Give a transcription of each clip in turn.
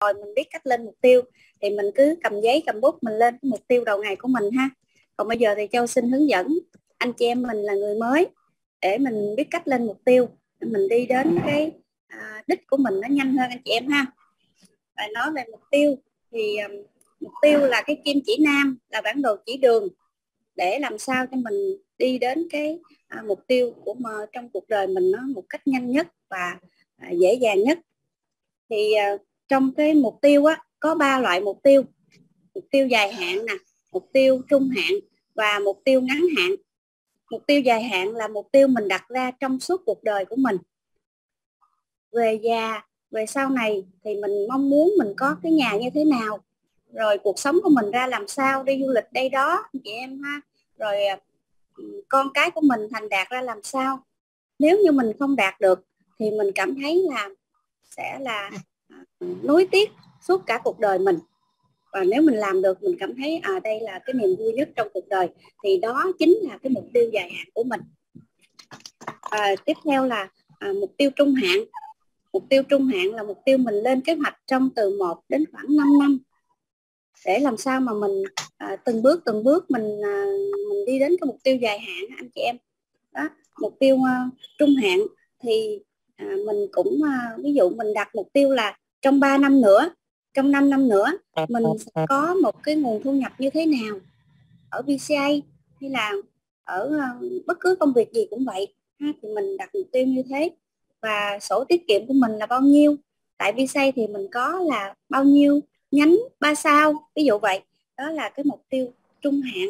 rồi mình biết cách lên mục tiêu thì mình cứ cầm giấy cầm bút mình lên cái mục tiêu đầu ngày của mình ha. Còn bây giờ thì Châu xin hướng dẫn anh chị em mình là người mới để mình biết cách lên mục tiêu, mình đi đến cái đích của mình nó nhanh hơn anh chị em ha. Và nói về mục tiêu thì mục tiêu là cái kim chỉ nam, là bản đồ chỉ đường để làm sao cho mình đi đến cái mục tiêu của trong cuộc đời mình nó một cách nhanh nhất và dễ dàng nhất. Thì trong cái mục tiêu á có 3 loại mục tiêu: mục tiêu dài hạn nè, mục tiêu trung hạn và mục tiêu ngắn hạn. Mục tiêu dài hạn là mục tiêu mình đặt ra trong suốt cuộc đời của mình. Về già, về sau này thì mình mong muốn mình có cái nhà như thế nào, rồi cuộc sống của mình ra làm sao, đi du lịch đây đó chị em ha, rồi con cái của mình thành đạt ra làm sao. Nếu như mình không đạt được thì mình cảm thấy là sẽ là nuối tiếc suốt cả cuộc đời mình. Và nếu mình làm được, mình cảm thấy đây là cái niềm vui nhất trong cuộc đời, thì đó chính là cái mục tiêu dài hạn của mình. Tiếp theo là mục tiêu trung hạn. Mục tiêu trung hạn là mục tiêu mình lên kế hoạch trong từ 1 đến khoảng 5 năm để làm sao mà mình từng bước mình đi đến cái mục tiêu dài hạn anh chị em. Đó, mục tiêu trung hạn thì mình cũng ví dụ mình đặt mục tiêu là trong 3 năm nữa, trong 5 năm nữa mình sẽ có một cái nguồn thu nhập như thế nào ở VCA hay là ở bất cứ công việc gì cũng vậy ha, thì mình đặt mục tiêu như thế. Và sổ tiết kiệm của mình là bao nhiêu, tại VCA thì mình có là bao nhiêu nhánh 3 sao, ví dụ vậy. Đó là cái mục tiêu trung hạn.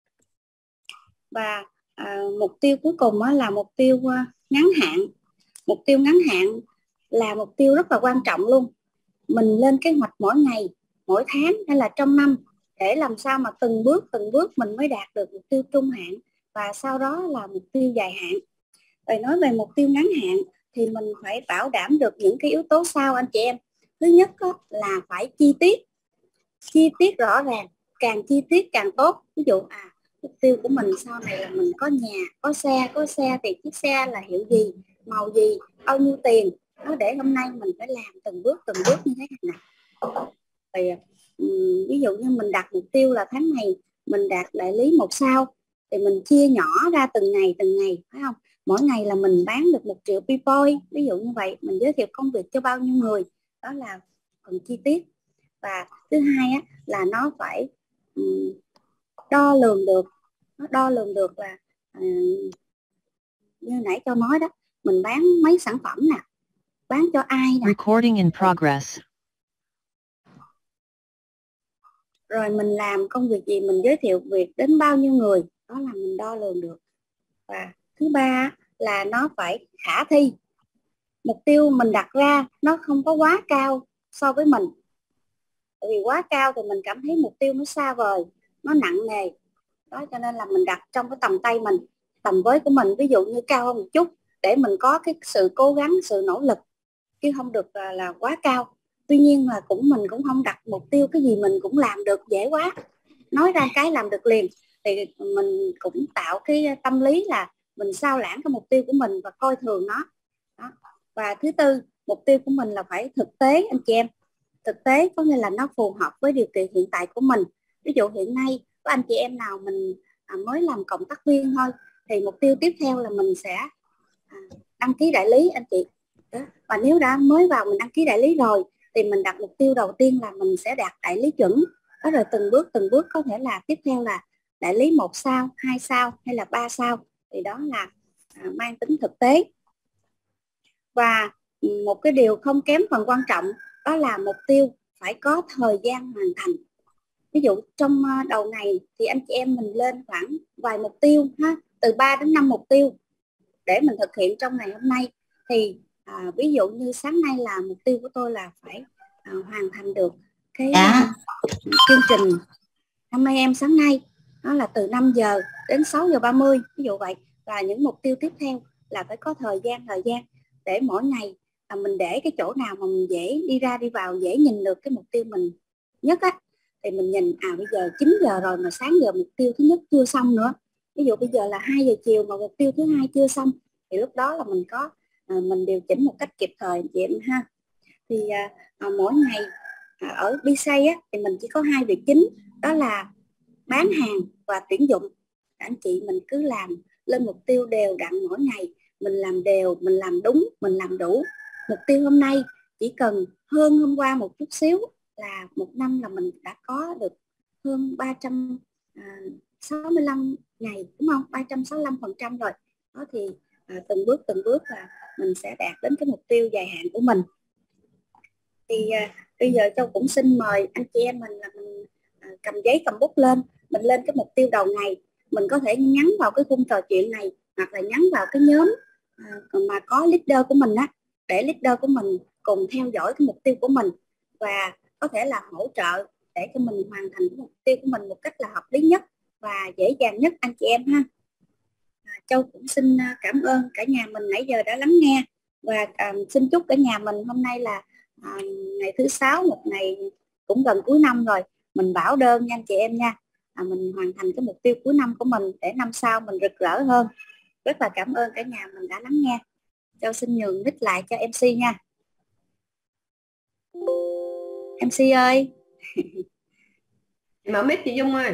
Và mục tiêu cuối cùng là mục tiêu ngắn hạn. Mục tiêu ngắn hạn là mục tiêu rất là quan trọng luôn. Mình lên kế hoạch mỗi ngày, mỗi tháng hay là trong năm để làm sao mà từng bước mình mới đạt được mục tiêu trung hạn, và sau đó là mục tiêu dài hạn. Rồi nói về mục tiêu ngắn hạn thì mình phải bảo đảm được những cái yếu tố sau anh chị em. Thứ nhất là phải chi tiết rõ ràng, càng chi tiết càng tốt. Ví dụ mục tiêu của mình sau này là mình có nhà, có xe thì chiếc xe là hiệu gì, màu gì, bao nhiêu tiền. Đó, để hôm nay mình phải làm từng bước như thế này. Thì ví dụ như mình đặt mục tiêu là tháng này mình đạt đại lý 1 sao thì mình chia nhỏ ra từng ngày, phải không? Mỗi ngày là mình bán được 1 triệu P-point, ví dụ như vậy. Mình giới thiệu công việc cho bao nhiêu người, đó là phần chi tiết. Và thứ hai là nó phải đo lường được. Nó đo lường được là như nãy Châu nói đó, mình bán mấy sản phẩm nè, bán cho ai nè. Recording in progress. Rồi mình làm công việc gì, mình giới thiệu việc đến bao nhiêu người, đó là mình đo lường được. Và thứ ba là nó phải khả thi. Mục tiêu mình đặt ra nó không có quá cao so với mình. Tại vì quá cao thì mình cảm thấy mục tiêu nó xa vời, nó nặng nề. Đó, cho nên là mình đặt trong cái tầm tay mình, tầm với của mình, ví dụ như cao hơn một chút để mình có cái sự cố gắng, sự nỗ lực, chứ không được là quá cao. Tuy nhiên là mình cũng không đặt mục tiêu cái gì mình cũng làm được dễ quá, nói ra cái làm được liền, thì mình cũng tạo cái tâm lý là mình sao lãng cái mục tiêu của mình và coi thường nó. Đó. Và thứ tư, mục tiêu của mình là phải thực tế anh chị em. Thực tế có nghĩa là nó phù hợp với điều kiện hiện tại của mình. Ví dụ hiện nay có anh chị em nào mình mới làm cộng tác viên thôi, thì mục tiêu tiếp theo là mình sẽ đăng ký đại lý anh chị. Đó. Và nếu đã mới vào mình đăng ký đại lý rồi thì mình đặt mục tiêu đầu tiên là mình sẽ đạt đại lý chuẩn. Đó, rồi từng bước có thể là tiếp theo là đại lý 1 sao, 2 sao hay là 3 sao. Thì đó là mang tính thực tế. Và một cái điều không kém phần quan trọng đó là mục tiêu phải có thời gian hoàn thành. Ví dụ trong đầu ngày thì anh chị em mình lên khoảng vài mục tiêu ha, từ 3 đến 5 mục tiêu để mình thực hiện trong ngày hôm nay. Thì ví dụ như sáng nay là mục tiêu của tôi là phải hoàn thành được cái chương trình 50 em sáng nay, đó là từ 5 giờ đến 6 giờ 30, ví dụ vậy. Và những mục tiêu tiếp theo là phải có thời gian để mỗi ngày mình để cái chỗ nào mà mình dễ đi ra đi vào, dễ nhìn được cái mục tiêu mình nhất á, thì mình nhìn bây giờ 9 giờ rồi mà sáng giờ mục tiêu thứ nhất chưa xong nữa. Ví dụ bây giờ là 2 giờ chiều mà mục tiêu thứ hai chưa xong, thì lúc đó là mình điều chỉnh một cách kịp thời chị em ha. Thì mỗi ngày ở BSay á, thì mình chỉ có 2 việc chính, đó là bán hàng và tuyển dụng. Anh chị mình cứ làm lên mục tiêu đều đặn mỗi ngày, mình làm đều, mình làm đúng, mình làm đủ. Mục tiêu hôm nay chỉ cần hơn hôm qua một chút xíu là một năm là mình đã có được hơn 365 ngày, đúng không? 365% rồi. Đó thì từng bước là mình sẽ đạt đến cái mục tiêu dài hạn của mình. Thì bây giờ Châu cũng xin mời anh chị em mình là mình cầm giấy cầm bút lên, mình lên cái mục tiêu đầu ngày. Mình có thể nhắn vào cái khung trò chuyện này, hoặc là nhắn vào cái nhóm mà có leader của mình á, để leader của mình cùng theo dõi cái mục tiêu của mình và có thể là hỗ trợ để cho mình hoàn thành cái mục tiêu của mình một cách là hợp lý nhất và dễ dàng nhất anh chị em ha. Châu cũng xin cảm ơn cả nhà mình nãy giờ đã lắng nghe, và xin chúc cả nhà mình hôm nay là ngày thứ 6, một ngày cũng gần cuối năm rồi, mình bảo đơn nha anh chị em nha. Mình hoàn thành cái mục tiêu cuối năm của mình để năm sau mình rực rỡ hơn. Rất là cảm ơn cả nhà mình đã lắng nghe. Châu xin nhường mic lại cho MC nha. MC ơi. Mở mic chị Dung ơi.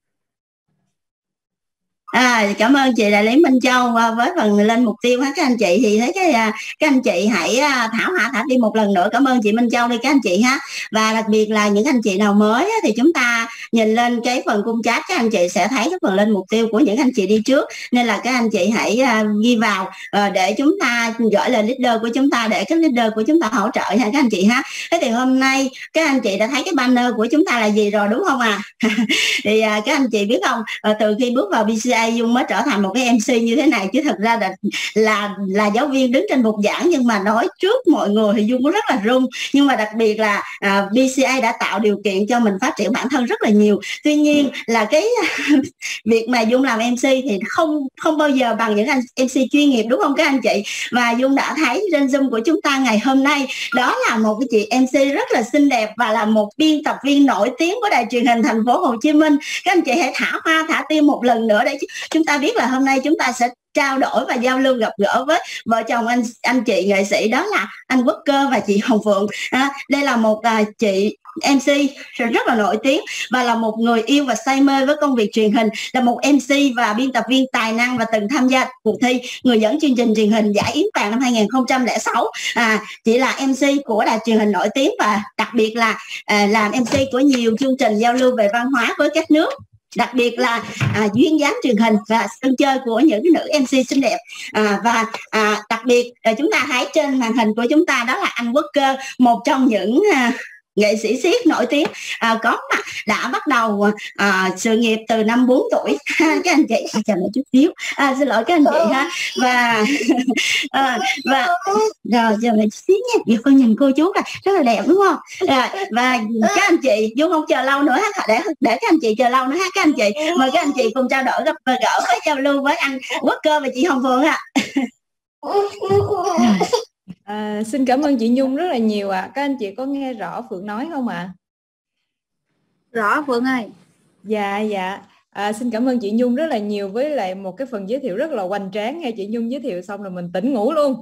Cảm ơn chị Đại lý Minh Châu. Với phần lên mục tiêu các anh chị thì thấy các anh chị hãy thả đi một lần nữa. Cảm ơn chị Minh Châu đi các anh chị ha. Và đặc biệt là những anh chị nào mới thì chúng ta nhìn lên cái phần cung chat, các anh chị sẽ thấy cái phần lên mục tiêu của những anh chị đi trước, nên là các anh chị hãy ghi vào để chúng ta gửi lên leader của chúng ta, để các leader của chúng ta hỗ trợ ha các anh chị ha. Thế thì hôm nay các anh chị đã thấy cái banner của chúng ta là gì rồi đúng không ạ? Thì các anh chị biết không, từ khi bước vào BCA Dung mới trở thành một cái MC như thế này, chứ thật ra là giáo viên đứng trên bục giảng nhưng mà nói trước mọi người thì Dung cũng rất là run. Nhưng mà đặc biệt là BCA đã tạo điều kiện cho mình phát triển bản thân rất là nhiều. Tuy nhiên là cái việc mà Dung làm MC thì không bao giờ bằng những anh MC chuyên nghiệp, đúng không các anh chị? Và Dung đã thấy trên Zoom của chúng ta ngày hôm nay, đó là một cái chị MC rất là xinh đẹp và là một biên tập viên nổi tiếng của đài truyền hình thành phố Hồ Chí Minh. Các anh chị hãy thả hoa thả tim một lần nữa để chúng ta biết là hôm nay chúng ta sẽ trao đổi và giao lưu gặp gỡ với vợ chồng anh chị nghệ sĩ, đó là anh Quốc Cơ và chị Hồng Phượng. Đây là một chị MC rất là nổi tiếng và là một người yêu và say mê với công việc truyền hình, là một MC và biên tập viên tài năng và từng tham gia cuộc thi người dẫn chương trình truyền hình Giải Yến Vàng năm 2006. Chị là MC của đài truyền hình nổi tiếng và đặc biệt là làm MC của nhiều chương trình giao lưu về văn hóa với các nước, đặc biệt là duyên dáng truyền hình và sân chơi của những nữ MC xinh đẹp. Đặc biệt chúng ta thấy trên màn hình của chúng ta đó là anh Quốc Cơ, một trong những nghệ sĩ siết nổi tiếng, đã bắt đầu sự nghiệp từ năm 4 tuổi. Các anh chị chờ một chút xíu, xin lỗi các anh chị ha. Và rồi chờ một chút xíu nha, giờ con nhìn cô chú này rất là đẹp đúng không? Và các anh chị Dung không chờ lâu nữa ha, để các anh chị chờ lâu nữa ha. Các anh chị mời các anh chị cùng trao đổi gặp gỡ với giao lưu với anh Quốc Cơ và chị Hồng Phượng ạ. Xin cảm ơn chị Nhung rất là nhiều ạ. Các anh chị có nghe rõ Phượng nói không ạ? Rõ Phượng ơi. Dạ. Xin cảm ơn chị Nhung rất là nhiều với lại một cái phần giới thiệu rất là hoành tráng. Nghe chị Nhung giới thiệu xong rồi mình tỉnh ngủ luôn.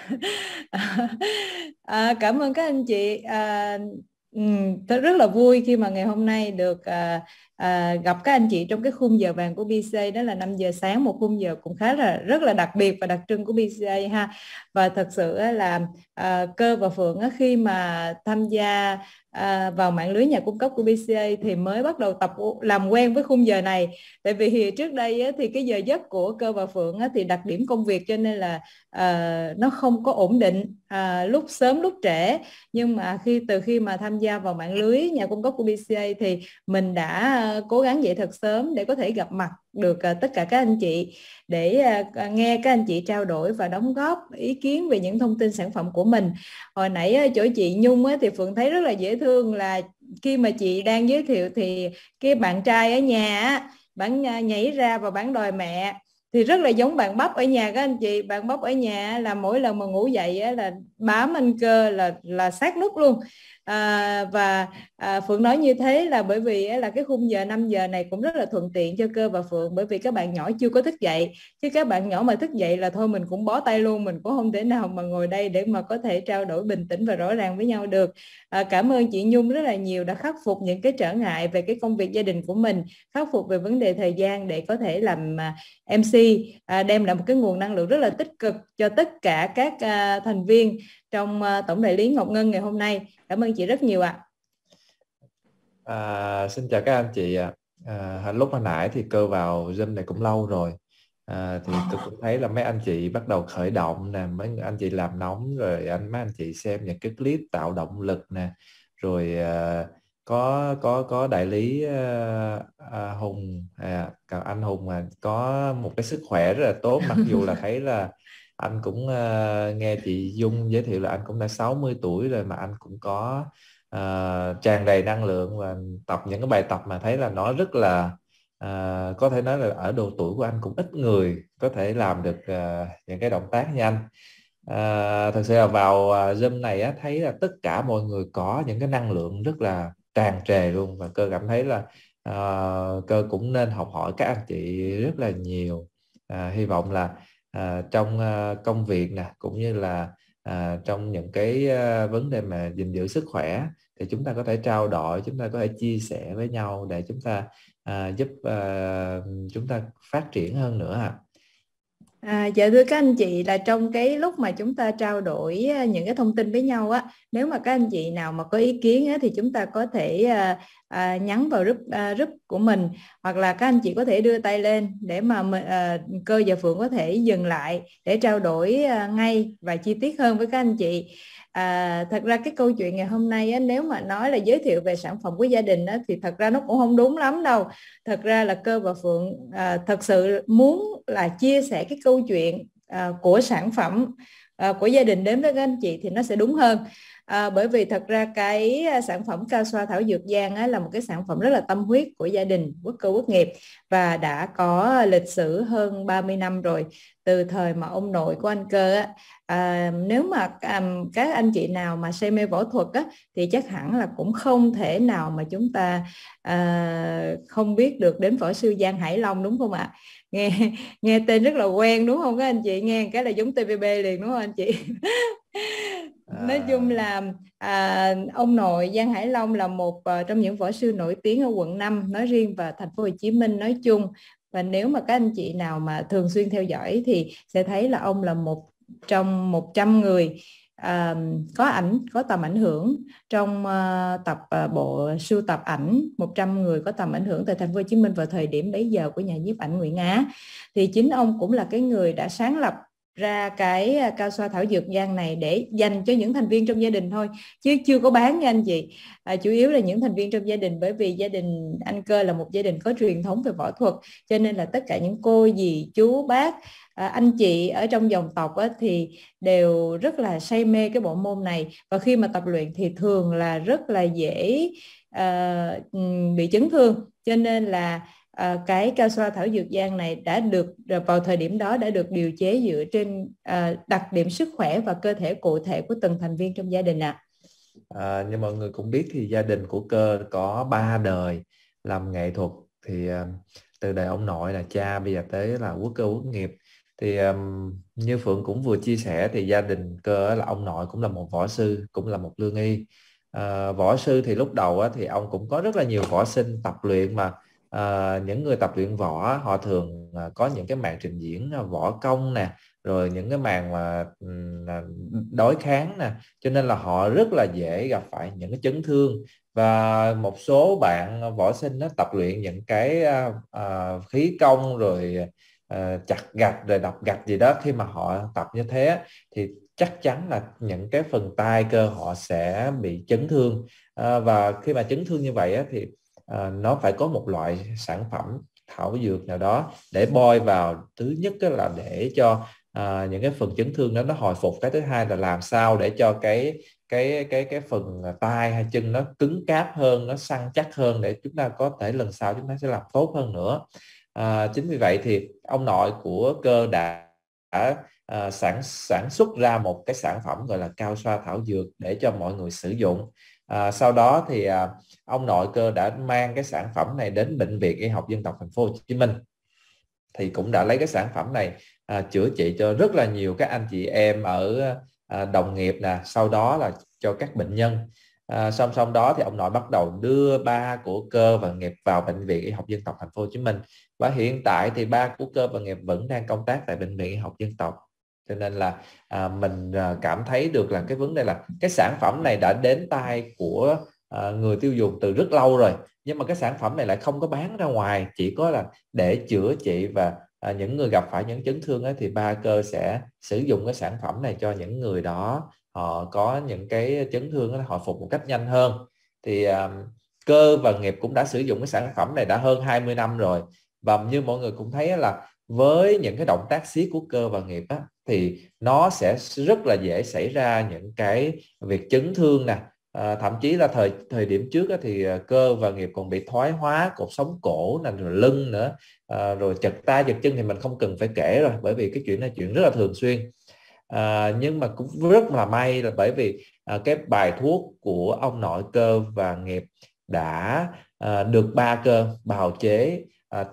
Cảm ơn các anh chị. Tôi rất là vui khi mà ngày hôm nay được gặp các anh chị trong cái khung giờ vàng của BCA, đó là 5 giờ sáng, một khung giờ cũng rất là đặc biệt và đặc trưng của BCA ha. Và thật sự là Cơ và Phượng khi mà tham gia vào mạng lưới nhà cung cấp của BCA thì mới bắt đầu làm quen với khung giờ này. Tại vì trước đây thì cái giờ giấc của Cơ và Phượng thì đặc điểm công việc cho nên là nó không có ổn định, lúc sớm lúc trễ. Nhưng mà từ khi mà tham gia vào mạng lưới nhà cung cấp của BCA thì mình đã cố gắng dậy thật sớm để có thể gặp mặt được tất cả các anh chị, để nghe các anh chị trao đổi và đóng góp ý kiến về những thông tin sản phẩm của mình. Hồi nãy chỗ chị Nhung thì Phượng thấy rất là dễ thương, là khi mà chị đang giới thiệu thì cái bạn trai ở nhà bạn nhảy ra và bạn đòi mẹ, thì rất là giống bạn Bắp ở nhà các anh chị. Bạn Bắp ở nhà là mỗi lần mà ngủ dậy là bám anh Cơ là sát nút luôn. Và Phượng nói như thế là bởi vì là cái khung giờ 5 giờ này cũng rất là thuận tiện cho Cơ và Phượng, bởi vì các bạn nhỏ chưa có thức dậy, chứ các bạn nhỏ mà thức dậy là thôi mình cũng bó tay luôn, mình cũng không thể nào mà ngồi đây để mà có thể trao đổi bình tĩnh và rõ ràng với nhau được. Cảm ơn chị Nhung rất là nhiều đã khắc phục những cái trở ngại về cái công việc gia đình của mình, khắc phục về vấn đề thời gian để có thể làm MC, đem lại một cái nguồn năng lượng rất là tích cực cho tất cả các thành viên trong tổng đại lý Ngọc Ngân ngày hôm nay. Cảm ơn chị rất nhiều ạ. Xin chào các anh chị ạ. Lúc hồi nãy thì Cơ vào Zoom này cũng lâu rồi, thì tôi cũng thấy là mấy anh chị bắt đầu khởi động nè, mấy anh chị làm nóng rồi mấy anh chị xem những cái clip tạo động lực nè, rồi có đại lý Hùng, anh Hùng mà có một cái sức khỏe rất là tốt, mặc dù là thấy là anh cũng nghe chị Dung giới thiệu là anh cũng đã 60 tuổi rồi mà anh cũng có tràn đầy năng lượng và tập những cái bài tập mà thấy là nó rất là có thể nói là ở độ tuổi của anh cũng ít người có thể làm được những cái động tác như anh. Thật sự là vào Zoom này á, thấy là tất cả mọi người có những cái năng lượng rất là tràn trề luôn, và Cơ cảm thấy là Cơ cũng nên học hỏi các anh chị rất là nhiều. Hy vọng là trong công việc nè, cũng như là trong những cái vấn đề mà gìn giữ sức khỏe thì chúng ta có thể trao đổi, chúng ta có thể chia sẻ với nhau để chúng ta giúp chúng ta phát triển hơn nữa ạ. Dạ thưa các anh chị, là trong cái lúc mà chúng ta trao đổi những cái thông tin với nhau á, nếu mà các anh chị nào mà có ý kiến á, thì chúng ta có thể nhắn vào group của mình, hoặc là các anh chị có thể đưa tay lên để mà Cơ và Phượng có thể dừng lại để trao đổi ngay và chi tiết hơn với các anh chị. Thật ra cái câu chuyện ngày hôm nay á, nếu mà nói là giới thiệu về sản phẩm của gia đình á, thì thật ra nó cũng không đúng lắm đâu. Thật ra là Cơ và Phượng thật sự muốn là chia sẻ cái câu chuyện của sản phẩm của gia đình đến với các anh chị thì nó sẽ đúng hơn. Bởi vì thật ra cái sản phẩm cao xoa thảo dược Giang á, là một cái sản phẩm rất là tâm huyết của gia đình Quốc Cơ Quốc Nghiệp và đã có lịch sử hơn 30 năm rồi, từ thời mà ông nội của anh Cơ á. Nếu mà các anh chị nào mà say mê võ thuật á, thì chắc hẳn là cũng không thể nào mà chúng ta không biết được đến võ sư Giang Hải Long, đúng không ạ? Nghe tên rất là quen đúng không các anh chị? Nghe cái là giống TVB liền đúng không anh chị? Nói chung là ông nội Giang Hải Long là một trong những võ sư nổi tiếng ở quận 5 nói riêng và thành phố Hồ Chí Minh nói chung. Và nếu mà các anh chị nào mà thường xuyên theo dõi thì sẽ thấy là ông là một trong 100 người có tầm ảnh hưởng trong bộ sưu tập ảnh 100 người có tầm ảnh hưởng tại thành phố Hồ Chí Minh vào thời điểm bấy giờ của nhà nhiếp ảnh Nguyễn Á. Thì chính ông cũng là cái người đã sáng lập ra cái cao xoa thảo dược Giang này để dành cho những thành viên trong gia đình thôi, chứ chưa có bán nha anh chị. Chủ yếu là những thành viên trong gia đình, bởi vì gia đình anh Cơ là một gia đình có truyền thống về võ thuật, cho nên là tất cả những cô dì chú bác anh chị ở trong dòng tộc á, thì đều rất là say mê cái bộ môn này, và khi mà tập luyện thì thường là rất là dễ bị chấn thương, cho nên là cái cao xoa thảo dược Giang này đã được vào thời điểm đó đã được điều chế dựa trên đặc điểm sức khỏe và cơ thể cụ thể của từng thành viên trong gia đình ạ. Như mọi người cũng biết thì gia đình của Cơ có 3 đời làm nghệ thuật, thì từ đời ông nội là cha, bây giờ tới là Quốc Cơ Quốc Nghiệp. Thì như Phượng cũng vừa chia sẻ thì gia đình Cơ là ông nội cũng là một võ sư, cũng là một lương y. Võ sư thì lúc đầu thì ông cũng có rất là nhiều võ sinh tập luyện, mà những người tập luyện võ họ thường có những cái màn trình diễn võ công nè, rồi những cái màn mà đối kháng nè, cho nên là họ rất là dễ gặp phải những cái chấn thương. Và một số bạn võ sinh nó tập luyện những cái khí công rồi chặt gạch rồi đập gạch gì đó, khi mà họ tập như thế thì chắc chắn là những cái phần tay cơ họ sẽ bị chấn thương. Và khi mà chấn thương như vậy thì nó phải có một loại sản phẩm thảo dược nào đó để bôi vào. Thứ nhất là để cho những cái phần chấn thương đó nó hồi phục. Cái thứ hai là làm sao để cho cái phần tay hay chân nó cứng cáp hơn, nó săn chắc hơn, để chúng ta có thể lần sau chúng ta sẽ làm tốt hơn nữa. Chính vì vậy thì ông nội của Cơ đã sản xuất ra một cái sản phẩm gọi là cao xoa thảo dược để cho mọi người sử dụng. Sau đó thì ông nội Cơ đã mang cái sản phẩm này đến Bệnh viện Y học Dân tộc Thành phố Hồ Chí Minh, thì cũng đã lấy cái sản phẩm này chữa trị cho rất là nhiều các anh chị em ở đồng nghiệp nè, sau đó là cho các bệnh nhân. Song song đó thì ông nội bắt đầu đưa ba của Cơ và Nghiệp vào Bệnh viện Y học Dân tộc Thành phố Hồ Chí Minh, và hiện tại thì ba của Cơ và Nghiệp vẫn đang công tác tại Bệnh viện Y học Dân tộc. Cho nên là mình cảm thấy được là cái vấn đề là cái sản phẩm này đã đến tay của người tiêu dùng từ rất lâu rồi, nhưng mà cái sản phẩm này lại không có bán ra ngoài, chỉ có là để chữa trị. Và những người gặp phải những chấn thương ấy, thì ba Cơ sẽ sử dụng cái sản phẩm này cho những người đó họ có những cái chấn thương đó, họ phục một cách nhanh hơn. Thì Cơ và Nghiệp cũng đã sử dụng cái sản phẩm này đã hơn 20 năm rồi, và như mọi người cũng thấy là với những cái động tác siết của Cơ và Nghiệp á, thì nó sẽ rất là dễ xảy ra những cái việc chấn thương nè. Thậm chí là thời điểm trước á, thì Cơ và Nghiệp còn bị thoái hóa cột sống cổ nè, rồi lưng nữa, rồi chật tay chật chân thì mình không cần phải kể rồi, bởi vì cái chuyện này chuyện rất là thường xuyên. Nhưng mà cũng rất là may là bởi vì cái bài thuốc của ông nội Cơ và Nghiệp đã được ba Cơ bào chế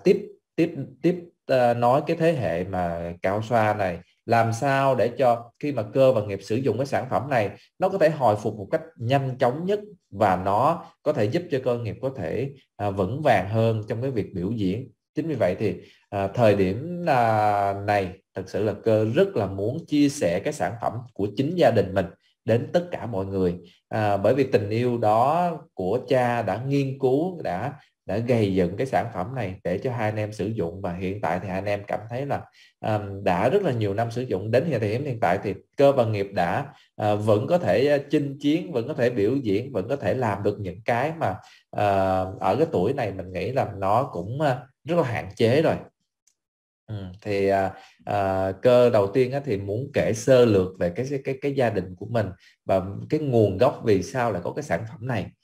tiếp nói cái thế hệ mà cao xoa này, làm sao để cho khi mà Cơ và Nghiệp sử dụng cái sản phẩm này, nó có thể hồi phục một cách nhanh chóng nhất, và nó có thể giúp cho Cơ Nghiệp có thể vững vàng hơn trong cái việc biểu diễn. Chính vì vậy thì thời điểm này thật sự là Cơ rất là muốn chia sẻ cái sản phẩm của chính gia đình mình đến tất cả mọi người, bởi vì tình yêu đó của cha đã nghiên cứu, đã gây dựng cái sản phẩm này để cho hai anh em sử dụng. Và hiện tại thì hai anh em cảm thấy là đã rất là nhiều năm sử dụng, đến thời điểm hiện tại thì Cơ và Nghiệp đã vẫn có thể chinh chiến, vẫn có thể biểu diễn, vẫn có thể làm được những cái mà ở cái tuổi này mình nghĩ là nó cũng rất là hạn chế rồi. Thì Cơ đầu tiên thì muốn kể sơ lược về cái gia đình của mình và cái nguồn gốc vì sao lại có cái sản phẩm này.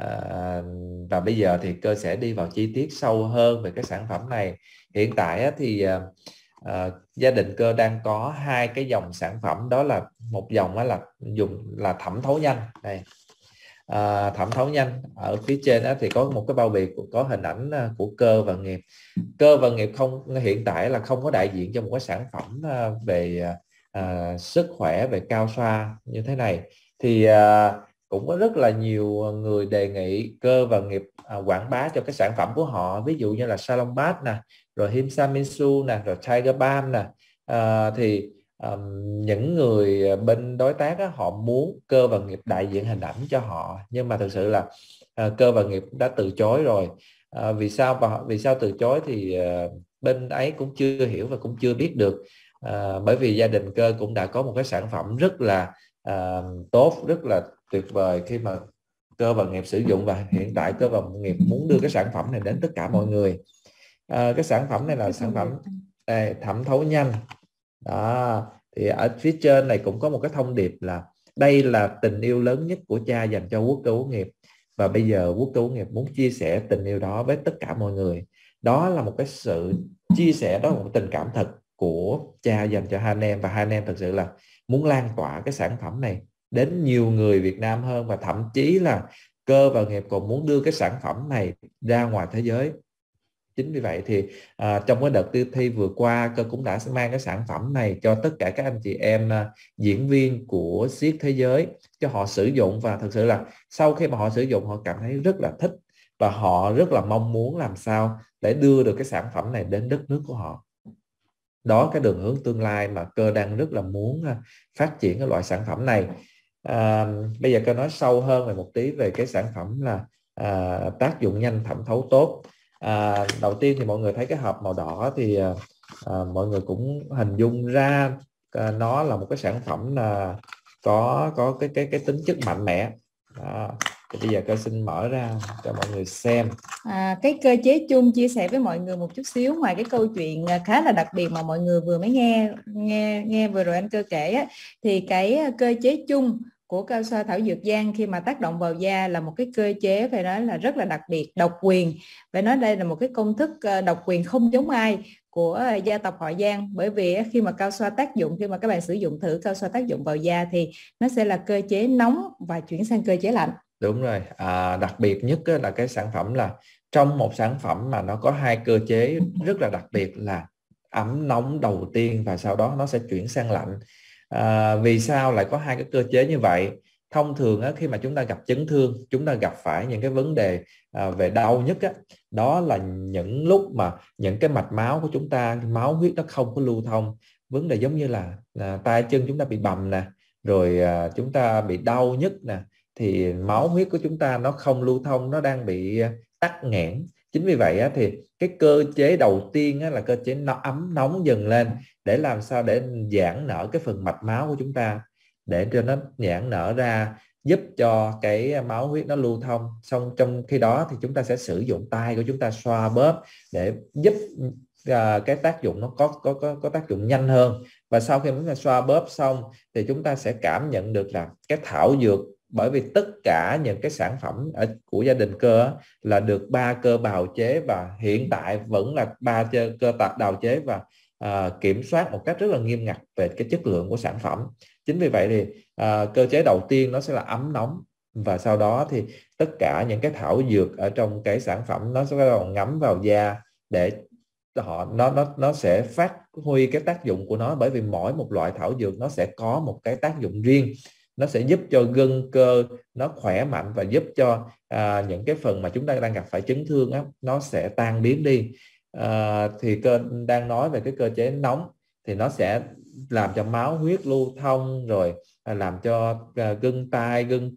Và bây giờ thì Cơ sẽ đi vào chi tiết sâu hơn về cái sản phẩm này. Hiện tại thì gia đình Cơ đang có hai cái dòng sản phẩm, đó là một dòng là dùng là thẩm thấu nhanh đây. Thẩm thấu nhanh ở phía trên thì có một cái bao bì có hình ảnh của Cơ và Nghiệp. Cơ và Nghiệp hiện tại là không có đại diện cho một cái sản phẩm về sức khỏe, về cao xoa như thế này. Thì cũng có rất là nhiều người đề nghị Cơ và Nghiệp quảng bá cho cái sản phẩm của họ, ví dụ như là Salonpas nè, rồi Himsaminsu nè, rồi Tiger Balm nè. Thì những người bên đối tác họ muốn Cơ và Nghiệp đại diện hình ảnh cho họ, nhưng mà thực sự là Cơ và Nghiệp đã từ chối rồi. Vì sao từ chối thì bên ấy cũng chưa hiểu và cũng chưa biết được. Bởi vì gia đình Cơ cũng đã có một cái sản phẩm rất là tốt, rất là tuyệt vời khi mà Cơ và Nghiệp sử dụng, và hiện tại Cơ và Nghiệp muốn đưa cái sản phẩm này đến tất cả mọi người. Cái sản phẩm này là sản phẩm thẩm thấu nhanh đó. Thì ở phía trên này cũng có một cái thông điệp là đây là tình yêu lớn nhất của cha dành cho Quốc Cơ Quốc Nghiệp, và bây giờ Quốc Cơ Quốc Nghiệp muốn chia sẻ tình yêu đó với tất cả mọi người. Đó là một cái sự chia sẻ, đó là một tình cảm thật của cha dành cho hai anh em, và hai anh em thật sự là muốn lan tỏa cái sản phẩm này đến nhiều người Việt Nam hơn, và thậm chí là Cơ và Nghiệp còn muốn đưa cái sản phẩm này ra ngoài thế giới. Chính vì vậy thì trong cái đợt thi vừa qua, Cơ cũng đã mang cái sản phẩm này cho tất cả các anh chị em diễn viên của siết thế giới cho họ sử dụng, và thật sự là sau khi mà họ sử dụng họ cảm thấy rất là thích, và họ rất là mong muốn làm sao để đưa được cái sản phẩm này đến đất nước của họ. Đó cái đường hướng tương lai mà Cơ đang rất là muốn phát triển cái loại sản phẩm này. Bây giờ Cơ nói sâu hơn về một tí về cái sản phẩm là tác dụng nhanh, thẩm thấu tốt. Đầu tiên thì mọi người thấy cái hộp màu đỏ thì mọi người cũng hình dung ra nó là một cái sản phẩm là có cái tính chất mạnh mẽ. Thì bây giờ Cơ xin mở ra cho mọi người xem. Cái cơ chế chung chia sẻ với mọi người một chút xíu, ngoài cái câu chuyện khá là đặc biệt mà mọi người vừa mới nghe vừa rồi anh Cơ kể á, thì cái cơ chế chung của cao xoa thảo dược Giang khi mà tác động vào da là một cái cơ chế phải nói là rất là đặc biệt, độc quyền. Phải nói đây là một cái công thức độc quyền không giống ai của gia tộc họ Giang, bởi vì khi mà cao xoa tác dụng, khi mà các bạn sử dụng thử cao xoa tác dụng vào da thì nó sẽ là cơ chế nóng và chuyển sang cơ chế lạnh. Đúng rồi. Đặc biệt nhất là cái sản phẩm là trong một sản phẩm mà nó có hai cơ chế rất là đặc biệt là ấm nóng đầu tiên và sau đó nó sẽ chuyển sang lạnh. Vì sao lại có hai cái cơ chế như vậy? Thông thường khi mà chúng ta gặp chấn thương, chúng ta gặp phải những cái vấn đề về đau nhất đó là những lúc mà những cái mạch máu của chúng ta, máu huyết nó không có lưu thông. Vấn đề giống như là tay chân chúng ta bị bầm nè, rồi chúng ta bị đau nhức nè, thì máu huyết của chúng ta nó không lưu thông, nó đang bị tắc nghẽn. Chính vì vậy thì cái cơ chế đầu tiên là cơ chế nó ấm nóng dần lên để làm sao để giãn nở cái phần mạch máu của chúng ta, để cho nó giãn nở ra, giúp cho cái máu huyết nó lưu thông. Xong trong khi đó thì chúng ta sẽ sử dụng tay của chúng ta xoa bóp để giúp cái tác dụng nó có tác dụng nhanh hơn. Và sau khi chúng ta xoa bóp xong thì chúng ta sẽ cảm nhận được là cái thảo dược, bởi vì tất cả những cái sản phẩm của gia đình Cơ là được 3 cơ bào chế, và hiện tại vẫn là 3 cơ bào chế và kiểm soát một cách rất là nghiêm ngặt về cái chất lượng của sản phẩm. Chính vì vậy thì cơ chế đầu tiên nó sẽ là ấm nóng, và sau đó thì tất cả những cái thảo dược ở trong cái sản phẩm nó sẽ bắt đầu ngấm vào da để nó sẽ phát huy cái tác dụng của nó, bởi vì mỗi một loại thảo dược nó sẽ có một cái tác dụng riêng. Nó sẽ giúp cho gân cơ nó khỏe mạnh và giúp cho những cái phần mà chúng ta đang gặp phải chấn thương nó sẽ tan biến đi. Thì Cơ đang nói về cái cơ chế nóng thì nó sẽ làm cho máu huyết lưu thông, rồi làm cho gân tay gân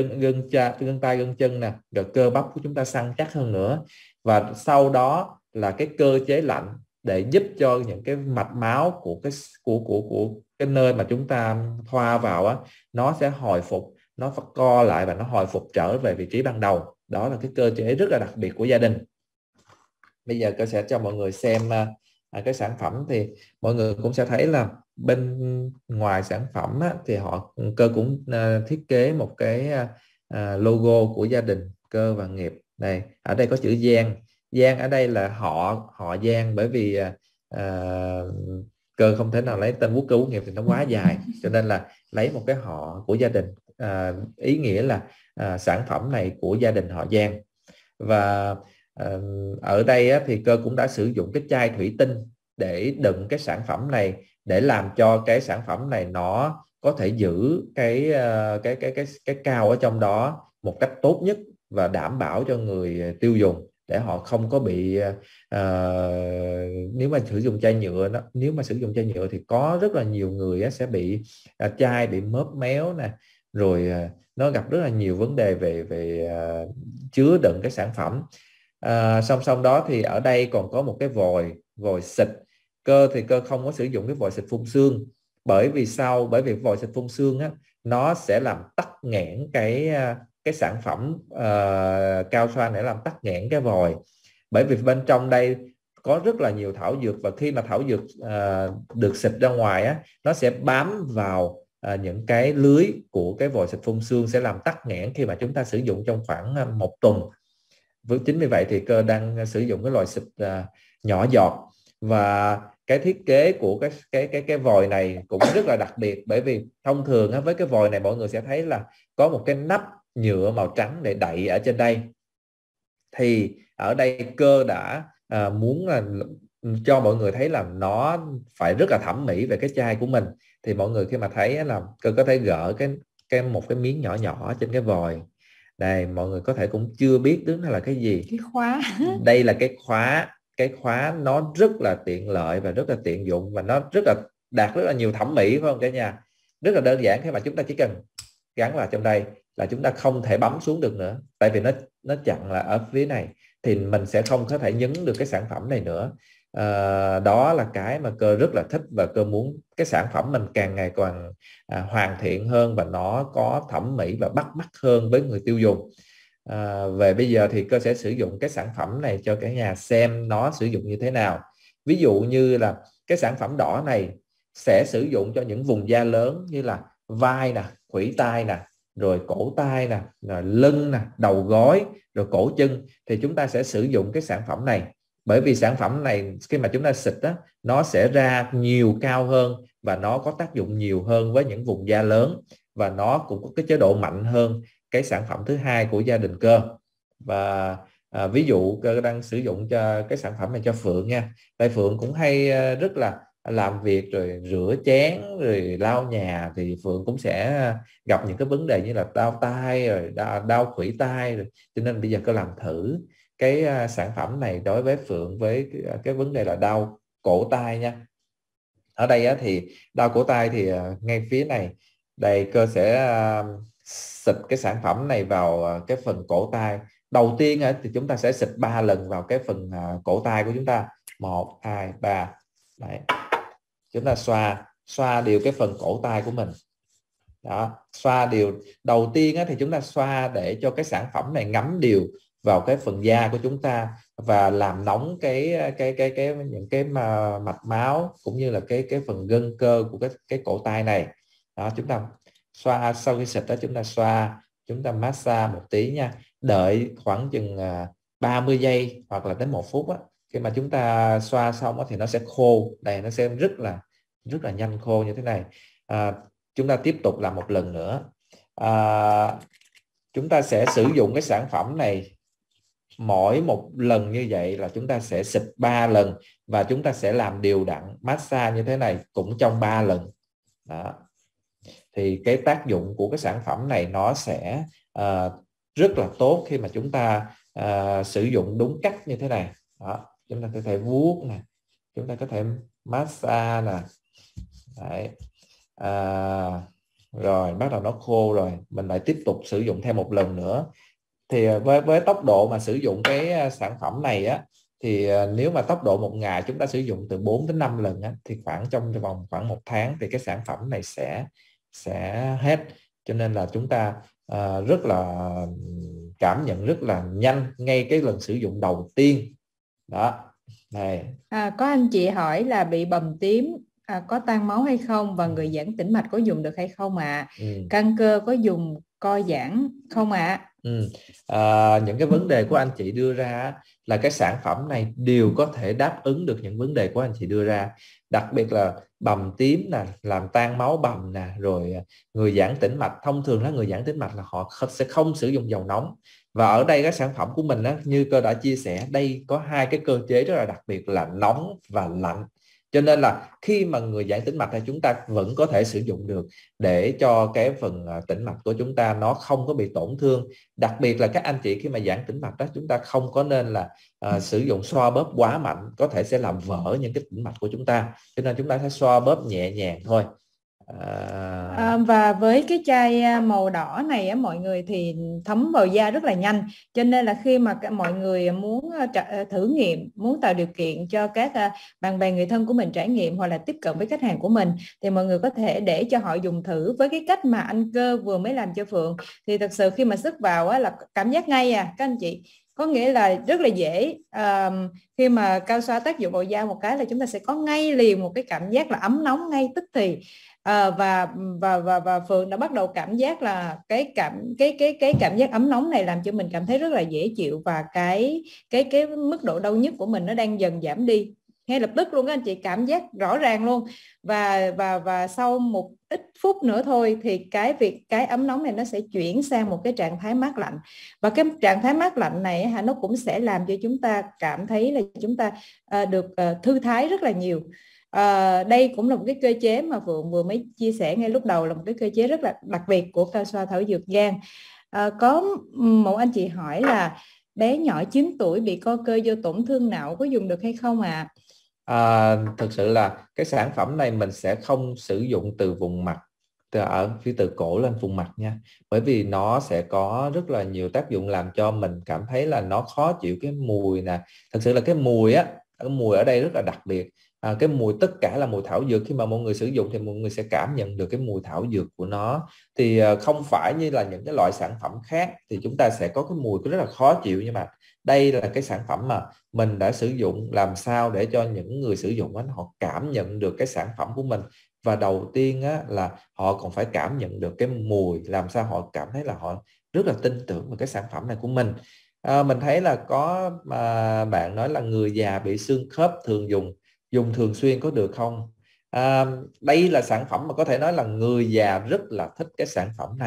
chân nè, rồi cơ bắp của chúng ta săn chắc hơn nữa. Và sau đó là cái cơ chế lạnh để giúp cho những cái mạch máu của cái nơi mà chúng ta thoa vào nó sẽ hồi phục, nó phải co lại và nó hồi phục trở về vị trí ban đầu. Đó là cái cơ chế rất là đặc biệt của gia đình. Bây giờ Cơ sẽ cho mọi người xem cái sản phẩm, thì mọi người cũng sẽ thấy là bên ngoài sản phẩm thì Cơ cũng thiết kế một cái logo của gia đình Cơ và Nghiệp. Đây, ở đây có chữ Giang. Giang ở đây là họ Giang, bởi vì Cơ không thể nào lấy tên quốc cơ quốc nghiệp thì nó quá dài, cho nên là lấy một cái họ của gia đình. Ý nghĩa là sản phẩm này của gia đình họ Giang. Và ở đây thì Cơ cũng đã sử dụng cái chai thủy tinh để đựng cái sản phẩm này, để làm cho cái sản phẩm này nó có thể giữ cái cao ở trong đó một cách tốt nhất, và đảm bảo cho người tiêu dùng để họ không có bị nếu mà sử dụng chai nhựa thì có rất là nhiều người sẽ bị chai bị móp méo nè, rồi nó gặp rất là nhiều vấn đề về chứa đựng cái sản phẩm. Song song đó thì ở đây còn có một cái vòi xịt. Cơ không có sử dụng cái vòi xịt phun sương. Bởi vì sao? Bởi vì vòi xịt phun sương nó sẽ làm tắc nghẽn cái sản phẩm cao xoan, để làm tắc nghẽn cái vòi. Bởi vì bên trong đây có rất là nhiều thảo dược, và khi mà thảo dược được xịt ra ngoài nó sẽ bám vào những cái lưới của cái vòi xịt phun sương, sẽ làm tắc nghẽn khi mà chúng ta sử dụng trong khoảng 1 tuần. Chính vì vậy thì Cơ đang sử dụng cái loại xịt nhỏ giọt. Và cái thiết kế của cái vòi này cũng rất là đặc biệt, bởi vì thông thường với cái vòi này mọi người sẽ thấy là có một cái nắp nhựa màu trắng để đậy ở trên đây. Thì ở đây Cơ đã muốn là cho mọi người thấy là nó phải rất là thẩm mỹ về cái chai của mình. Thì mọi người khi mà thấy là Cơ có thể gỡ một cái miếng nhỏ nhỏ trên cái vòi. Đây, mọi người có thể cũng chưa biết đứng là cái gì. Cái khóa. Đây là cái khóa. Cái khóa nó rất là tiện lợi và rất là tiện dụng, và nó đạt rất là nhiều thẩm mỹ, phải không cả nhà? Rất là đơn giản, khi mà chúng ta chỉ cần gắn vào trong đây là chúng ta không thể bấm xuống được nữa, tại vì nó chặn là ở phía này, thì mình sẽ không có thể nhấn được cái sản phẩm này nữa. Đó là cái mà Cơ rất là thích, và Cơ muốn cái sản phẩm mình càng ngày càng hoàn thiện hơn, và nó có thẩm mỹ và bắt mắt hơn với người tiêu dùng. Về bây giờ thì Cơ sẽ sử dụng cái sản phẩm này cho cả nhà xem nó sử dụng như thế nào. Ví dụ như là cái sản phẩm đỏ này sẽ sử dụng cho những vùng da lớn như là vai nè, khuỷu tay nè, rồi cổ tay nè, rồi lưng nè, đầu gối, rồi cổ chân, thì chúng ta sẽ sử dụng cái sản phẩm này. Bởi vì sản phẩm này khi mà chúng ta xịt nó sẽ ra nhiều cao hơn, và nó có tác dụng nhiều hơn với những vùng da lớn, và nó cũng có cái chế độ mạnh hơn cái sản phẩm thứ hai của gia đình Cơ. Và ví dụ Cơ đang sử dụng cho cái sản phẩm này cho Phượng nha. Tại Phượng cũng hay rất là làm việc rồi rửa chén rồi lau nhà, thì Phượng cũng sẽ gặp những cái vấn đề như là đau tay rồi đau khuỷu tay rồi. Cho nên bây giờ Cơ làm thử cái sản phẩm này đối với Phượng với cái vấn đề là đau cổ tay nha. Ở đây á, thì đau cổ tay thì ngay phía này đây Cơ sẽ xịt cái sản phẩm này vào cái phần cổ tay. Đầu tiên thì chúng ta sẽ xịt 3 lần vào cái phần cổ tay của chúng ta. 1, 2, 3. Đấy. Chúng ta xoa đều cái phần cổ tay của mình. Đó, xoa đều. Đầu tiên thì chúng ta xoa để cho cái sản phẩm này ngấm đều vào cái phần da của chúng ta và làm nóng những cái mạch máu cũng như là cái phần gân cơ của cái cổ tay này. Đó, chúng ta xoa. Sau khi xịt đó chúng ta xoa, chúng ta massage một tí nha. Đợi khoảng chừng 30 giây hoặc là đến 1 phút á. Khi mà chúng ta xoa xong đó, thì nó sẽ khô. Đây, nó sẽ rất là nhanh khô như thế này. Chúng ta tiếp tục làm một lần nữa. Chúng ta sẽ sử dụng cái sản phẩm này mỗi một lần như vậy là chúng ta sẽ xịt 3 lần và chúng ta sẽ làm đều đặn massage như thế này cũng trong 3 lần. Đó. Thì cái tác dụng của cái sản phẩm này nó sẽ rất là tốt khi mà chúng ta sử dụng đúng cách như thế này. Đó. Chúng ta có thể vuốt nè, chúng ta có thể massage nè. Đấy. Rồi bắt đầu nó khô rồi, mình lại tiếp tục sử dụng thêm một lần nữa. Thì với tốc độ mà sử dụng cái sản phẩm này á, thì nếu mà tốc độ một ngày chúng ta sử dụng từ 4 đến 5 lần á, thì trong vòng khoảng 1 tháng thì cái sản phẩm này sẽ hết. Cho nên là chúng ta rất là cảm nhận rất là nhanh ngay cái lần sử dụng đầu tiên. Đó. Này. Có anh chị hỏi là bị bầm tím có tan máu hay không, và người giãn tĩnh mạch có dùng được hay không ạ? Căng cơ có dùng co giãn không ạ? Những cái vấn đề của anh chị đưa ra là cái sản phẩm này đều có thể đáp ứng được những vấn đề của anh chị đưa ra, đặc biệt là bầm tím nè, làm tan máu bầm nè, rồi người giãn tĩnh mạch. Thông thường là người giãn tĩnh mạch là họ sẽ không sử dụng dầu nóng, và ở đây cái sản phẩm của mình á, như Cơ đã chia sẻ, đây có hai cái cơ chế rất là đặc biệt là nóng và lạnh. Cho nên là khi mà người giãn tĩnh mạch thì chúng ta vẫn có thể sử dụng được để cho cái phần tĩnh mạch của chúng ta nó không có bị tổn thương. Đặc biệt là các anh chị khi mà giãn tĩnh mạch đó, chúng ta không có nên là sử dụng xoa bóp quá mạnh, có thể sẽ làm vỡ những cái tĩnh mạch của chúng ta. Cho nên chúng ta sẽ xoa bóp nhẹ nhàng thôi. Và với cái chai màu đỏ này á, mọi người thì thấm vào da rất là nhanh, cho nên là khi mà mọi người muốn thử nghiệm, muốn tạo điều kiện cho các bạn bè người thân của mình trải nghiệm hoặc là tiếp cận với khách hàng của mình, thì mọi người có thể để cho họ dùng thử với cái cách mà anh Cơ vừa mới làm cho Phượng. Thì thật sự khi mà sức vào á, là cảm giác ngay các anh chị, có nghĩa là rất là dễ. Khi mà cao xoa tác dụng vào da một cái là chúng ta sẽ có ngay liền một cái cảm giác là ấm nóng ngay tức thì. Và Phượng đã bắt đầu cảm giác là cái cảm giác ấm nóng này làm cho mình cảm thấy rất là dễ chịu, và cái mức độ đau nhức của mình nó đang dần giảm đi ngay lập tức luôn các anh chị, cảm giác rõ ràng luôn. Và sau một ít phút nữa thôi thì cái ấm nóng này nó sẽ chuyển sang một cái trạng thái mát lạnh, và cái trạng thái mát lạnh này nó cũng sẽ làm cho chúng ta cảm thấy là chúng ta được thư thái rất là nhiều. Đây cũng là một cái cơ chế mà Phượng vừa mới chia sẻ ngay lúc đầu, là một cái cơ chế rất là đặc biệt của cao xoa thảo dược gan. Có một anh chị hỏi là bé nhỏ 9 tuổi bị co cơ do tổn thương não có dùng được hay không ạ? Thực sự là cái sản phẩm này mình sẽ không sử dụng từ vùng mặt, ở phía từ cổ lên vùng mặt nha, bởi vì nó sẽ có rất là nhiều tác dụng làm cho mình cảm thấy là nó khó chịu cái mùi nè. Thực sự là cái mùi ở đây rất là đặc biệt. Cái mùi tất cả là mùi thảo dược. Khi mà mọi người sử dụng thì mọi người sẽ cảm nhận được cái mùi thảo dược của nó, thì không phải như là những cái loại sản phẩm khác thì chúng ta sẽ có cái mùi rất là khó chịu. Nhưng mà đây là cái sản phẩm mà mình đã sử dụng làm sao để cho những người sử dụng họ cảm nhận được cái sản phẩm của mình, và đầu tiên là họ còn phải cảm nhận được cái mùi, làm sao họ cảm thấy là họ rất là tin tưởng vào cái sản phẩm này của mình. Mình thấy là có bạn nói là người già bị xương khớp thường dùng thường xuyên có được không? Đây là sản phẩm mà có thể nói là người già rất là thích cái sản phẩm này,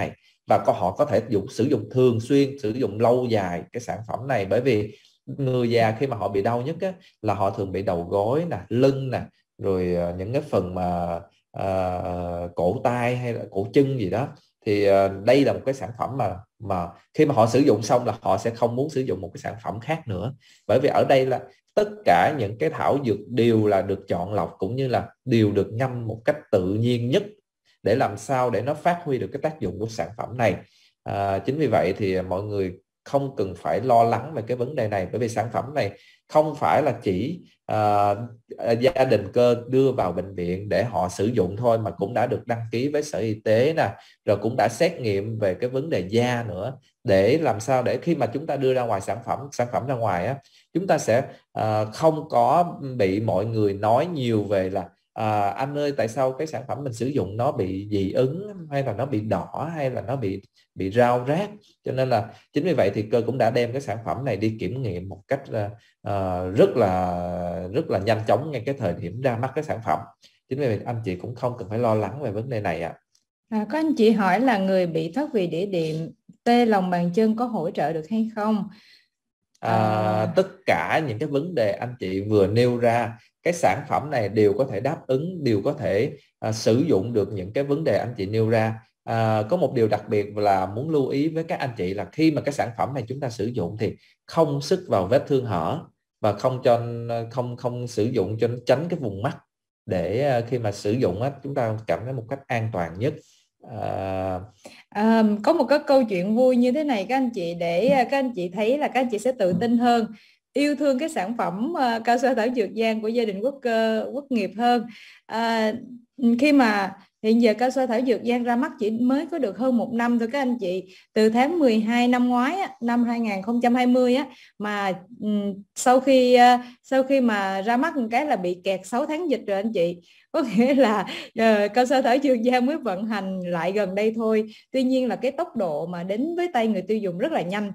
và họ có thể sử dụng thường xuyên, sử dụng lâu dài cái sản phẩm này. Bởi vì người già khi mà họ bị đau nhất á, là họ thường bị đầu gối nè, lưng nè, rồi những cái phần mà cổ tay hay là cổ chân gì đó. Thì đây là một cái sản phẩm mà khi mà họ sử dụng xong là họ sẽ không muốn sử dụng một cái sản phẩm khác nữa. Bởi vì ở đây là tất cả những cái thảo dược đều là được chọn lọc, cũng như là đều được ngâm một cách tự nhiên nhất để làm sao để nó phát huy được cái tác dụng của sản phẩm này. Chính vì vậy thì mọi người không cần phải lo lắng về cái vấn đề này, bởi vì sản phẩm này không phải là chỉ gia đình Cơ đưa vào bệnh viện để họ sử dụng thôi, mà cũng đã được đăng ký với Sở Y tế nè, rồi cũng đã xét nghiệm về cái vấn đề da nữa, để làm sao để khi mà chúng ta đưa ra ngoài sản phẩm ra ngoài á, chúng ta sẽ không có bị mọi người nói nhiều về là anh ơi tại sao cái sản phẩm mình sử dụng nó bị dị ứng, hay là nó bị đỏ, hay là nó bị rao rát. Cho nên là chính vì vậy thì Cơ cũng đã đem cái sản phẩm này đi kiểm nghiệm một cách rất là nhanh chóng ngay cái thời điểm ra mắt cái sản phẩm. Chính vì vậy anh chị cũng không cần phải lo lắng về vấn đề này ạ. Có anh chị hỏi là người bị thoát vị đĩa đệm, tê lòng bàn chân có hỗ trợ được hay không? Tất cả những cái vấn đề anh chị vừa nêu ra, cái sản phẩm này đều có thể đáp ứng, đều có thể sử dụng được những cái vấn đề anh chị nêu ra. Có một điều đặc biệt là muốn lưu ý với các anh chị là khi mà cái sản phẩm này chúng ta sử dụng thì không sức vào vết thương hở, và không sử dụng cho nó tránh cái vùng mắt, để khi mà sử dụng á, chúng ta cảm thấy một cách an toàn nhất. Có một cái câu chuyện vui như thế này các anh chị, để các anh chị thấy là các anh chị sẽ tự tin hơn, yêu thương cái sản phẩm cao xoa thảo dược Giang của gia đình Quốc Nghiệp hơn. Khi mà hiện giờ cao xoa thảo dược Giang ra mắt chỉ mới có được hơn 1 năm thôi các anh chị, từ tháng 12 năm ngoái năm 2020 mà sau khi mà ra mắt một cái là bị kẹt 6 tháng dịch rồi anh chị. Có nghĩa là cao xoa thảo dược Giang mới vận hành lại gần đây thôi. Tuy nhiên là cái tốc độ mà đến với tay người tiêu dùng rất là nhanh.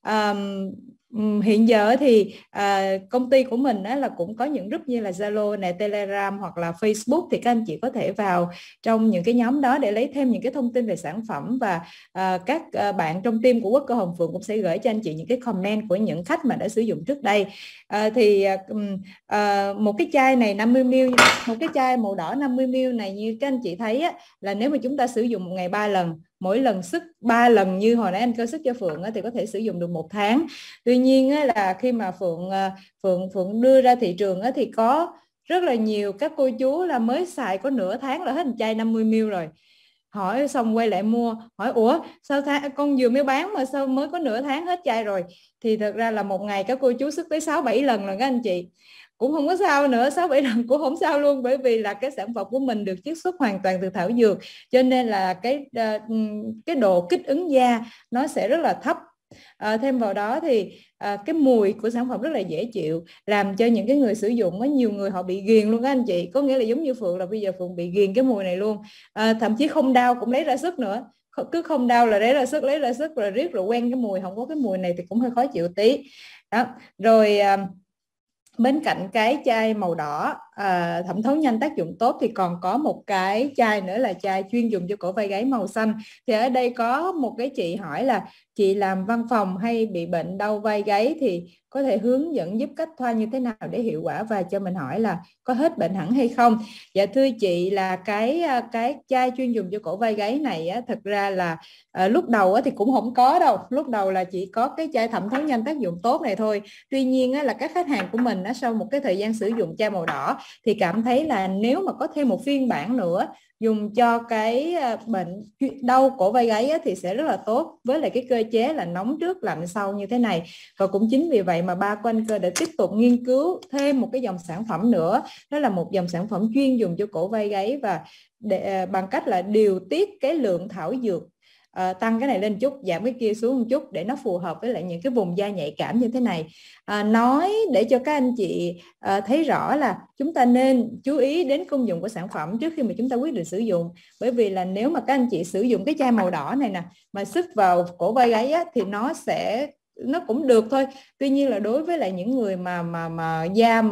Hiện giờ thì công ty của mình là cũng có những group như là Zalo này, Telegram hoặc là Facebook, thì các anh chị có thể vào trong những cái nhóm đó để lấy thêm những cái thông tin về sản phẩm, và các bạn trong team của Quốc Cơ Hồng Phượng cũng sẽ gửi cho anh chị những cái comment của những khách mà đã sử dụng trước đây. Một cái chai này 50ml, một cái chai màu đỏ 50ml này như các anh chị thấy là nếu mà chúng ta sử dụng một ngày 3 lần, mỗi lần sức 3 lần như hồi nãy anh Cơ sức cho Phượng thì có thể sử dụng được 1 tháng. Tuy nhiên là khi mà Phượng đưa ra thị trường thì có rất là nhiều các cô chú là mới xài có nửa tháng là hết một chai 50ml rồi. Hỏi xong quay lại mua, hỏi ủa sao con vừa mới bán mà sao mới có nửa tháng hết chai rồi. Thì thật ra là một ngày các cô chú sức tới 6-7 lần rồi các anh chị. Cũng không có sao nữa, 6-7 lần cũng không sao luôn, bởi vì là cái sản phẩm của mình được chiết xuất hoàn toàn từ thảo dược, cho nên là cái độ kích ứng da nó sẽ rất là thấp. Thêm vào đó thì cái mùi của sản phẩm rất là dễ chịu, làm cho những cái người sử dụng nhiều người họ bị ghiền luôn các anh chị. Có nghĩa là giống như Phượng, là bây giờ Phượng bị ghiền cái mùi này luôn. Thậm chí không đau cũng lấy ra sức nữa, cứ không đau là lấy ra sức rồi riết rồi quen cái mùi, không có cái mùi này thì cũng hơi khó chịu tí đó. Rồi bên cạnh cái chai màu đỏ thẩm thấu nhanh, tác dụng tốt, thì còn có một cái chai nữa là chai chuyên dùng cho cổ vai gáy màu xanh. Thì ở đây có một cái chị hỏi là chị làm văn phòng hay bị bệnh đau vai gáy thì có thể hướng dẫn giúp cách thoa như thế nào để hiệu quả, và cho mình hỏi là có hết bệnh hẳn hay không. Dạ thưa chị, là cái chai chuyên dùng cho cổ vai gáy này thật ra là lúc đầu thì cũng không có đâu. Lúc đầu là chỉ có cái chai thẩm thấu nhanh tác dụng tốt này thôi. Tuy nhiên là các khách hàng của mình sau một cái thời gian sử dụng chai màu đỏ thì cảm thấy là nếu mà có thêm một phiên bản nữa dùng cho cái bệnh đau cổ vai gáy thì sẽ rất là tốt, với lại cái cơ chế là nóng trước lạnh sau như thế này. Và cũng chính vì vậy mà ba của anh Cơ đã tiếp tục nghiên cứu thêm một cái dòng sản phẩm nữa, đó là một dòng sản phẩm chuyên dùng cho cổ vai gáy, và bằng cách là điều tiết cái lượng thảo dược, tăng cái này lên chút, giảm cái kia xuống một chút để nó phù hợp với lại những cái vùng da nhạy cảm như thế này. Nói để cho các anh chị thấy rõ là chúng ta nên chú ý đến công dụng của sản phẩm trước khi mà chúng ta quyết định sử dụng. Bởi vì là nếu mà các anh chị sử dụng cái chai màu đỏ này nè mà sức vào cổ vai gáy thì nó cũng được thôi. Tuy nhiên là đối với lại những người mà da mà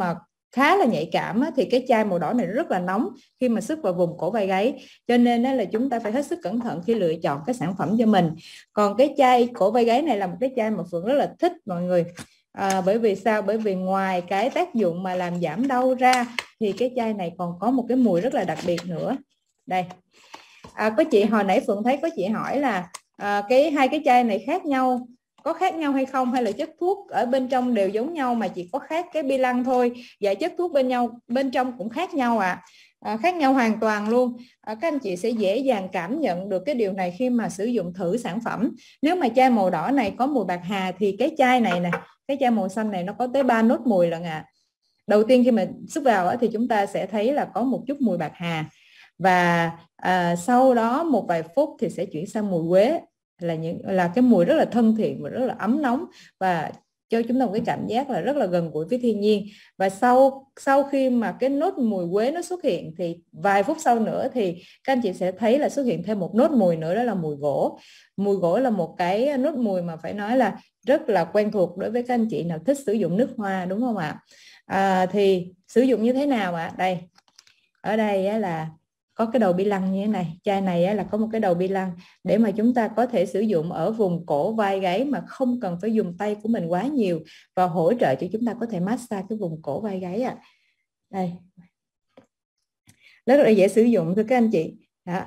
khá là nhạy cảm á, thì cái chai màu đỏ này rất là nóng khi mà xức vào vùng cổ vai gáy, cho nên là chúng ta phải hết sức cẩn thận khi lựa chọn cái sản phẩm cho mình. Còn cái chai cổ vai gáy này là một cái chai mà Phượng rất là thích mọi người. Bởi vì sao? Bởi vì ngoài cái tác dụng mà làm giảm đau ra thì cái chai này còn có một cái mùi rất là đặc biệt nữa. Đây, có chị hồi nãy Phượng thấy có chị hỏi là hai cái chai này khác nhau, có khác nhau hay không, hay là chất thuốc ở bên trong đều giống nhau mà chỉ có khác cái bi lăng thôi? Dạ, chất thuốc bên trong cũng khác nhau khác nhau hoàn toàn luôn. Các anh chị sẽ dễ dàng cảm nhận được cái điều này khi mà sử dụng thử sản phẩm. Nếu mà chai màu đỏ này có mùi bạc hà thì cái chai này nè, cái chai màu xanh này nó có tới 3 nốt mùi lận ạ. Đầu tiên khi mà xúc vào thì chúng ta sẽ thấy là có một chút mùi bạc hà, và sau đó một vài phút thì sẽ chuyển sang mùi quế, là cái mùi rất là thân thiện và rất là ấm nóng, và cho chúng ta một cái cảm giác là rất là gần gũi với thiên nhiên. Và sau khi mà cái nốt mùi quế nó xuất hiện thì vài phút sau nữa thì các anh chị sẽ thấy là xuất hiện thêm một nốt mùi nữa, đó là mùi gỗ. Mùi gỗ là một cái nốt mùi mà phải nói là rất là quen thuộc đối với các anh chị nào thích sử dụng nước hoa, đúng không ạ? Thì sử dụng như thế nào ạ? Đây, ở đây là có cái đầu bi lăng như thế này. Chai này là có một cái đầu bi lăng để mà chúng ta có thể sử dụng ở vùng cổ vai gáy mà không cần phải dùng tay của mình quá nhiều, và hỗ trợ cho chúng ta có thể massage cái vùng cổ vai gáy Đây, rất là dễ sử dụng thưa các anh chị. Đó.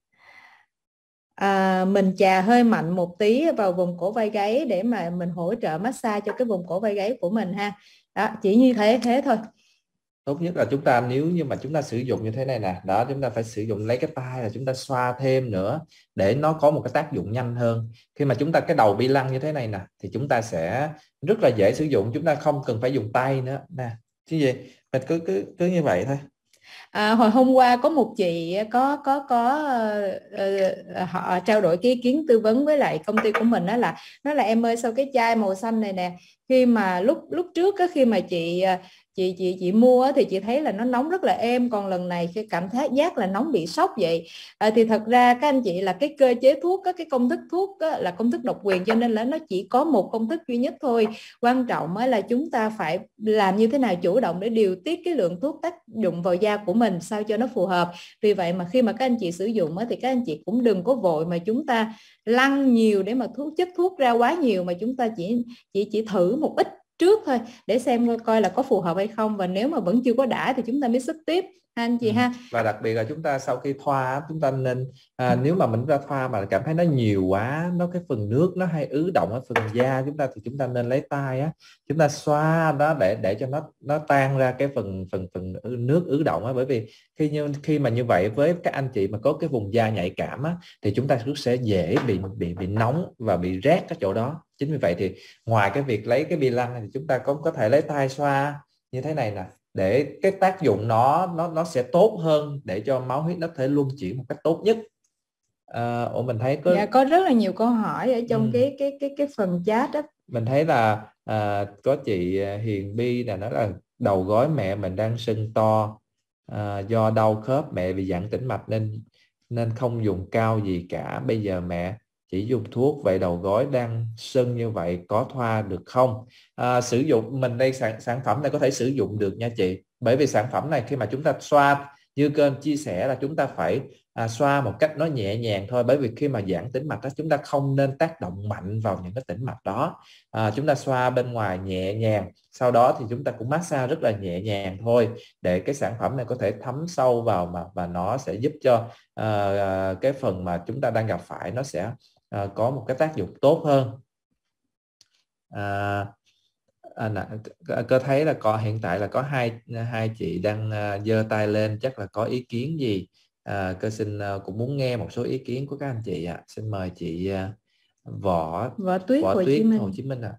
Mình chà hơi mạnh một tí vào vùng cổ vai gáy để mà mình hỗ trợ massage cho cái vùng cổ vai gáy của mình ha. Đó, chỉ như thế thôi. Tốt nhất là chúng ta, nếu như mà chúng ta sử dụng như thế này nè, đó, chúng ta phải sử dụng lấy cái tay là chúng ta xoa thêm nữa để nó có một cái tác dụng nhanh hơn. Khi mà chúng ta cái đầu bi lăng như thế này nè thì chúng ta sẽ rất là dễ sử dụng, chúng ta không cần phải dùng tay nữa nè, chứ gì mình cứ như vậy thôi. Hồi hôm qua có một chị họ trao đổi cái ý kiến tư vấn với lại công ty của mình, đó là nói là em ơi, sau cái chai màu xanh này nè, khi mà lúc trước khi mà chị mua thì chị thấy là nó nóng rất là êm, còn lần này cái cảm giác là nóng bị sốc vậy. Thì thật ra các anh chị là cái cơ chế thuốc, cái công thức thuốc là công thức độc quyền, cho nên là nó chỉ có một công thức duy nhất thôi. Quan trọng là chúng ta phải làm như thế nào chủ động để điều tiết cái lượng thuốc tác dụng vào da của mình sao cho nó phù hợp. Vì vậy mà khi mà các anh chị sử dụng thì các anh chị cũng đừng có vội mà chúng ta lăn nhiều để mà chất thuốc ra quá nhiều, mà chúng ta chỉ thử một ít trước thôi để xem coi là có phù hợp hay không, và nếu mà vẫn chưa có đã thì chúng ta mới sức tiếp anh chị ha. Và đặc biệt là chúng ta sau khi thoa chúng ta nên nếu mà mình ra thoa mà cảm thấy nó nhiều quá, nó cái phần nước nó hay ứ động ở phần da chúng ta, thì chúng ta nên lấy tay chúng ta xoa đó để cho nó tan ra cái phần nước ứ động bởi vì khi mà như vậy với các anh chị mà có cái vùng da nhạy cảm thì chúng ta sẽ dễ bị nóng và bị rát cái chỗ đó. Chính vì vậy thì ngoài cái việc lấy cái bi lăng thì chúng ta có thể lấy tay xoa như thế này nè, để cái tác dụng nó sẽ tốt hơn, để cho máu huyết nó thể luân chuyển một cách tốt nhất. Mình thấy có rất là nhiều câu hỏi ở trong cái phần chat đó. Mình thấy là có chị Hiền Bi là nói là đầu gối mẹ mình đang sưng to, do đau khớp, mẹ bị giãn tĩnh mạch nên không dùng cao gì cả, bây giờ mẹ chỉ dùng thuốc, vậy đầu gối đang sưng như vậy có thoa được không? Sử dụng mình đây, sản phẩm này có thể sử dụng được nha chị, bởi vì sản phẩm này khi mà chúng ta xoa như kênh chia sẻ là chúng ta phải xoa một cách nó nhẹ nhàng thôi, bởi vì khi mà giãn tĩnh mạch đó, chúng ta không nên tác động mạnh vào những cái tĩnh mạch đó. Chúng ta xoa bên ngoài nhẹ nhàng, sau đó thì chúng ta cũng massage rất là nhẹ nhàng thôi, để cái sản phẩm này có thể thấm sâu vào và nó sẽ giúp cho cái phần mà chúng ta đang gặp phải nó sẽ có một cái tác dụng tốt hơn. Cơ thấy là hiện tại là có hai chị đang giơ tay lên, chắc là có ý kiến gì. Cơ xin cũng muốn nghe một số ý kiến của các anh chị ạ. Xin mời chị Võ Tuyết Hồ Chí Minh ạ.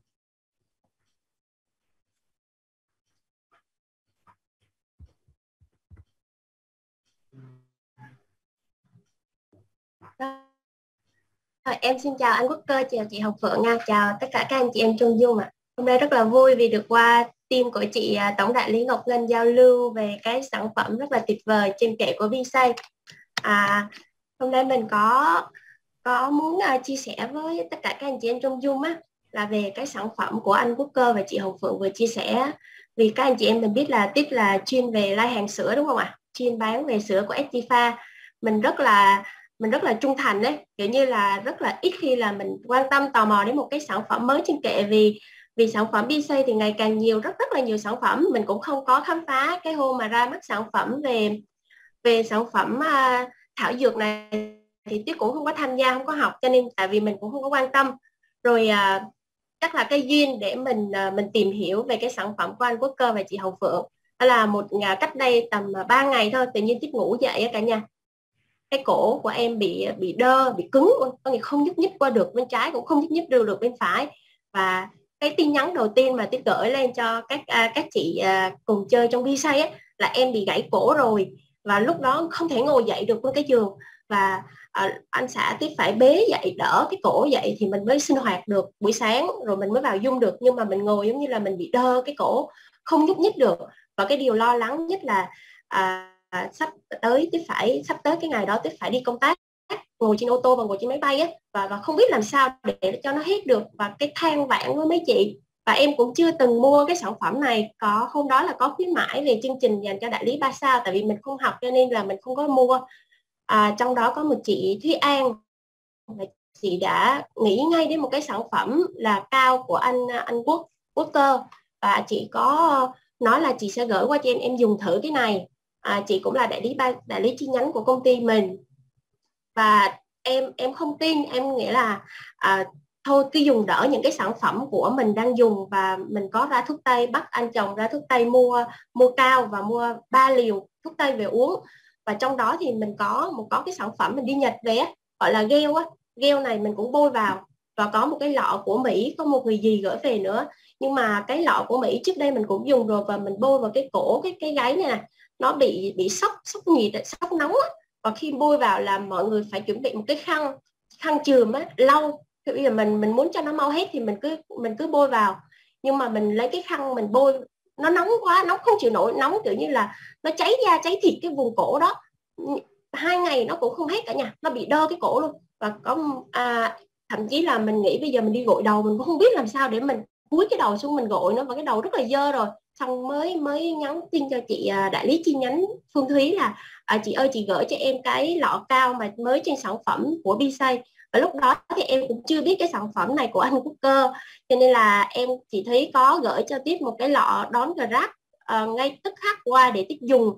Em xin chào anh Quốc Cơ, chào chị Hồng Phượng nha, chào tất cả các anh chị em trong Zoom ạ. Hôm nay rất là vui vì được qua team của chị Tổng đại lý Ngọc Ngân giao lưu về cái sản phẩm rất là tuyệt vời trên kệ của VSay. Hôm nay mình có muốn chia sẻ với tất cả các anh chị em trong Zoom là về cái sản phẩm của anh Quốc Cơ và chị Hồng Phượng vừa chia sẻ. Vì các anh chị em mình biết là Tít là chuyên về lai hàng sữa đúng không ạ? Chuyên bán về sữa của Estiva. Mình rất là trung thành đấy, kiểu như là rất là ít khi là mình quan tâm tò mò đến một cái sản phẩm mới trên kệ, vì sản phẩm BC thì ngày càng nhiều, rất là nhiều sản phẩm. Mình cũng không có khám phá cái hôm mà ra mắt sản phẩm về sản phẩm thảo dược này thì Tuyết cũng không có tham gia, không có học, cho nên tại vì mình cũng không có quan tâm. Rồi chắc là cái duyên để mình tìm hiểu về cái sản phẩm của anh Quốc Cơ và chị Hồng Phượng. Đó là cách đây tầm 3 ngày thôi, tự nhiên Tuyết ngủ dậy cả nhà, cái cổ của em bị đơ, bị cứng, có nghĩa không nhúc nhích qua được bên trái, cũng không nhúc nhích được bên phải. Và cái tin nhắn đầu tiên mà Tuyết gửi lên cho các chị cùng chơi trong bi say là em bị gãy cổ rồi, và lúc đó không thể ngồi dậy được trên cái giường, và anh xã Tuyết phải bế dậy, đỡ cái cổ dậy thì mình mới sinh hoạt được buổi sáng, rồi mình mới vào Zoom được. Nhưng mà mình ngồi giống như là mình bị đơ cái cổ, không nhúc nhích được. Và cái điều lo lắng nhất là sắp tới cái ngày đó Tuyết phải đi công tác, ngồi trên ô tô và ngồi trên máy bay á, và không biết làm sao để cho nó hết được, và cái than vãn với mấy chị. Và em cũng chưa từng mua cái sản phẩm này, có hôm đó là có khuyến mãi về chương trình dành cho đại lý 3 sao, tại vì mình không học cho nên là mình không có mua. Trong đó có một chị Thúy An, chị đã nghĩ ngay đến một cái sản phẩm là cao của anh Quốc Cơ, và chị có nói là chị sẽ gửi qua cho em dùng thử cái này. Chị cũng là đại lý chi nhánh của công ty mình, và em không tin, em nghĩ là thôi cứ dùng đỡ những cái sản phẩm của mình đang dùng. Và mình có ra thuốc tây, bắt anh chồng ra thuốc tây mua cao và mua 3 liều thuốc tây về uống. Và trong đó thì mình có cái sản phẩm mình đi Nhật về gọi là gel gel này mình cũng bôi vào, và có một cái lọ của Mỹ, có một người gì gửi về nữa. Nhưng mà cái lọ của Mỹ trước đây mình cũng dùng rồi, và mình bôi vào cái cổ, cái gáy này nè, nó bị sốc nhiệt, sốc nóng và khi bôi vào là mọi người phải chuẩn bị một cái khăn chườm lau. Thì bây giờ mình muốn cho nó mau hết thì mình cứ bôi vào, nhưng mà mình lấy cái khăn mình bôi, nó nóng quá, nóng không chịu nổi, nóng kiểu như là nó cháy da cháy thịt cái vùng cổ đó. 2 ngày nó cũng không hết cả nhà, nó bị đơ cái cổ luôn. Và thậm chí là mình nghĩ bây giờ mình đi gội đầu mình cũng không biết làm sao để mình cúi cái đầu xuống mình gội nó, và cái đầu rất là dơ rồi. Xong mới nhắn tin cho chị đại lý chi nhánh Phương Thúy là chị ơi, chị gửi cho em cái lọ cao mà mới trên sản phẩm của BC. Và lúc đó thì em cũng chưa biết cái sản phẩm này của anh Quốc Cơ, cho nên là chị thấy có gửi cho Tiếp một cái lọ đón Grab ngay tức khắc qua để Tiếp dùng.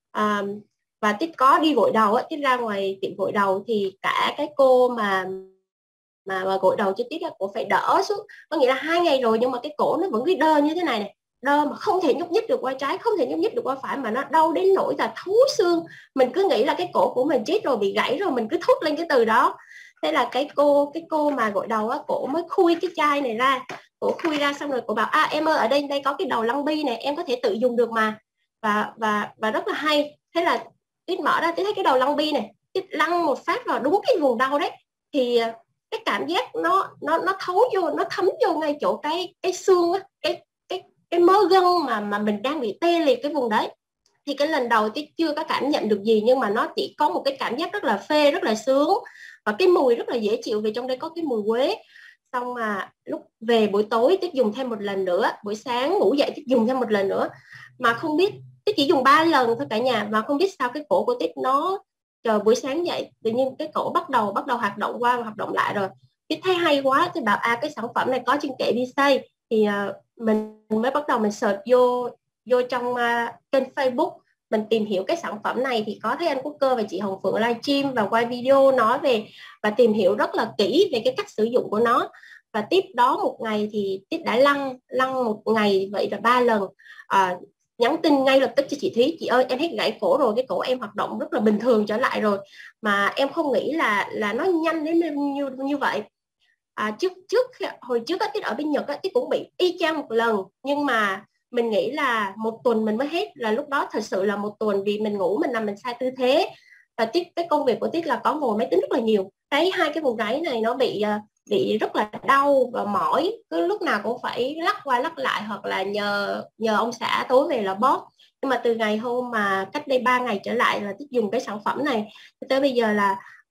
Và Tiếp có đi gội đầu Tiếp ra ngoài tiệm gội đầu thì cả cái cô mà gội đầu cho Tiếp cũng phải đỡ xuống, có nghĩa là 2 ngày rồi nhưng mà cái cổ nó vẫn cứ đơ như thế này, đơ mà không thể nhúc nhích được qua trái, không thể nhúc nhích được qua phải, mà nó đau đến nỗi là thấu xương. Mình cứ nghĩ là cái cổ của mình chết rồi, bị gãy rồi, mình cứ thốt lên cái từ đó. Thế là cái cô mà gội đầu cổ mới khui cái chai này ra, cổ khui ra xong rồi cổ bảo em ơi, ở đây có cái đầu lăng bi này, em có thể tự dùng được mà. Và rất là hay. Thế là Tuyết mở ra, Tuyết thấy cái đầu lăng bi này, Tuyết lăn một phát vào đúng cái vùng đau đấy, thì cái cảm giác nó thấu vô, nó thấm vô ngay chỗ cái xương cái mớ gân mà mình đang bị tê liệt cái vùng đấy. Thì cái lần đầu Tuyết chưa có cảm nhận được gì, nhưng mà nó chỉ có một cái cảm giác rất là phê, rất là sướng, và cái mùi rất là dễ chịu, vì trong đây có cái mùi quế. Xong mà lúc về buổi tối Tuyết dùng thêm một lần nữa, buổi sáng ngủ dậy Tuyết dùng thêm một lần nữa, mà không biết, Tuyết chỉ dùng 3 lần thôi cả nhà, mà không biết sao cái cổ của Tuyết nó chờ buổi sáng dậy tự nhiên cái cổ bắt đầu hoạt động qua và hoạt động lại rồi. Tuyết thấy hay quá, thì bảo cái sản phẩm này có trên kệ BC. Thì mình mới bắt đầu mình search vô trong kênh Facebook, mình tìm hiểu cái sản phẩm này thì có thấy anh Quốc Cơ và chị Hồng Phượng livestream và quay video nói về, và tìm hiểu rất là kỹ về cái cách sử dụng của nó. Và tiếp đó một ngày thì Tiếp đã lăn một ngày vậy là 3 lần, nhắn tin ngay lập tức cho chị Thúy, chị ơi em hết gãy cổ rồi, cái cổ em hoạt động rất là bình thường trở lại rồi, mà em không nghĩ là nó nhanh đến như vậy. Hồi trước Tuyết ở bên Nhật Tuyết cũng bị y chang một lần, nhưng mà mình nghĩ là 1 tuần mình mới hết, là lúc đó thật sự là 1 tuần, vì mình ngủ mình nằm mình sai tư thế, và cái công việc của Tuyết là có ngồi máy tính rất là nhiều, hai cái vùng gáy này nó bị rất là đau và mỏi, cứ lúc nào cũng phải lắc qua lắc lại, hoặc là nhờ ông xã tối về là bóp. Nhưng mà từ ngày hôm mà cách đây 3 ngày trở lại là Tuyết dùng cái sản phẩm này, tới bây giờ là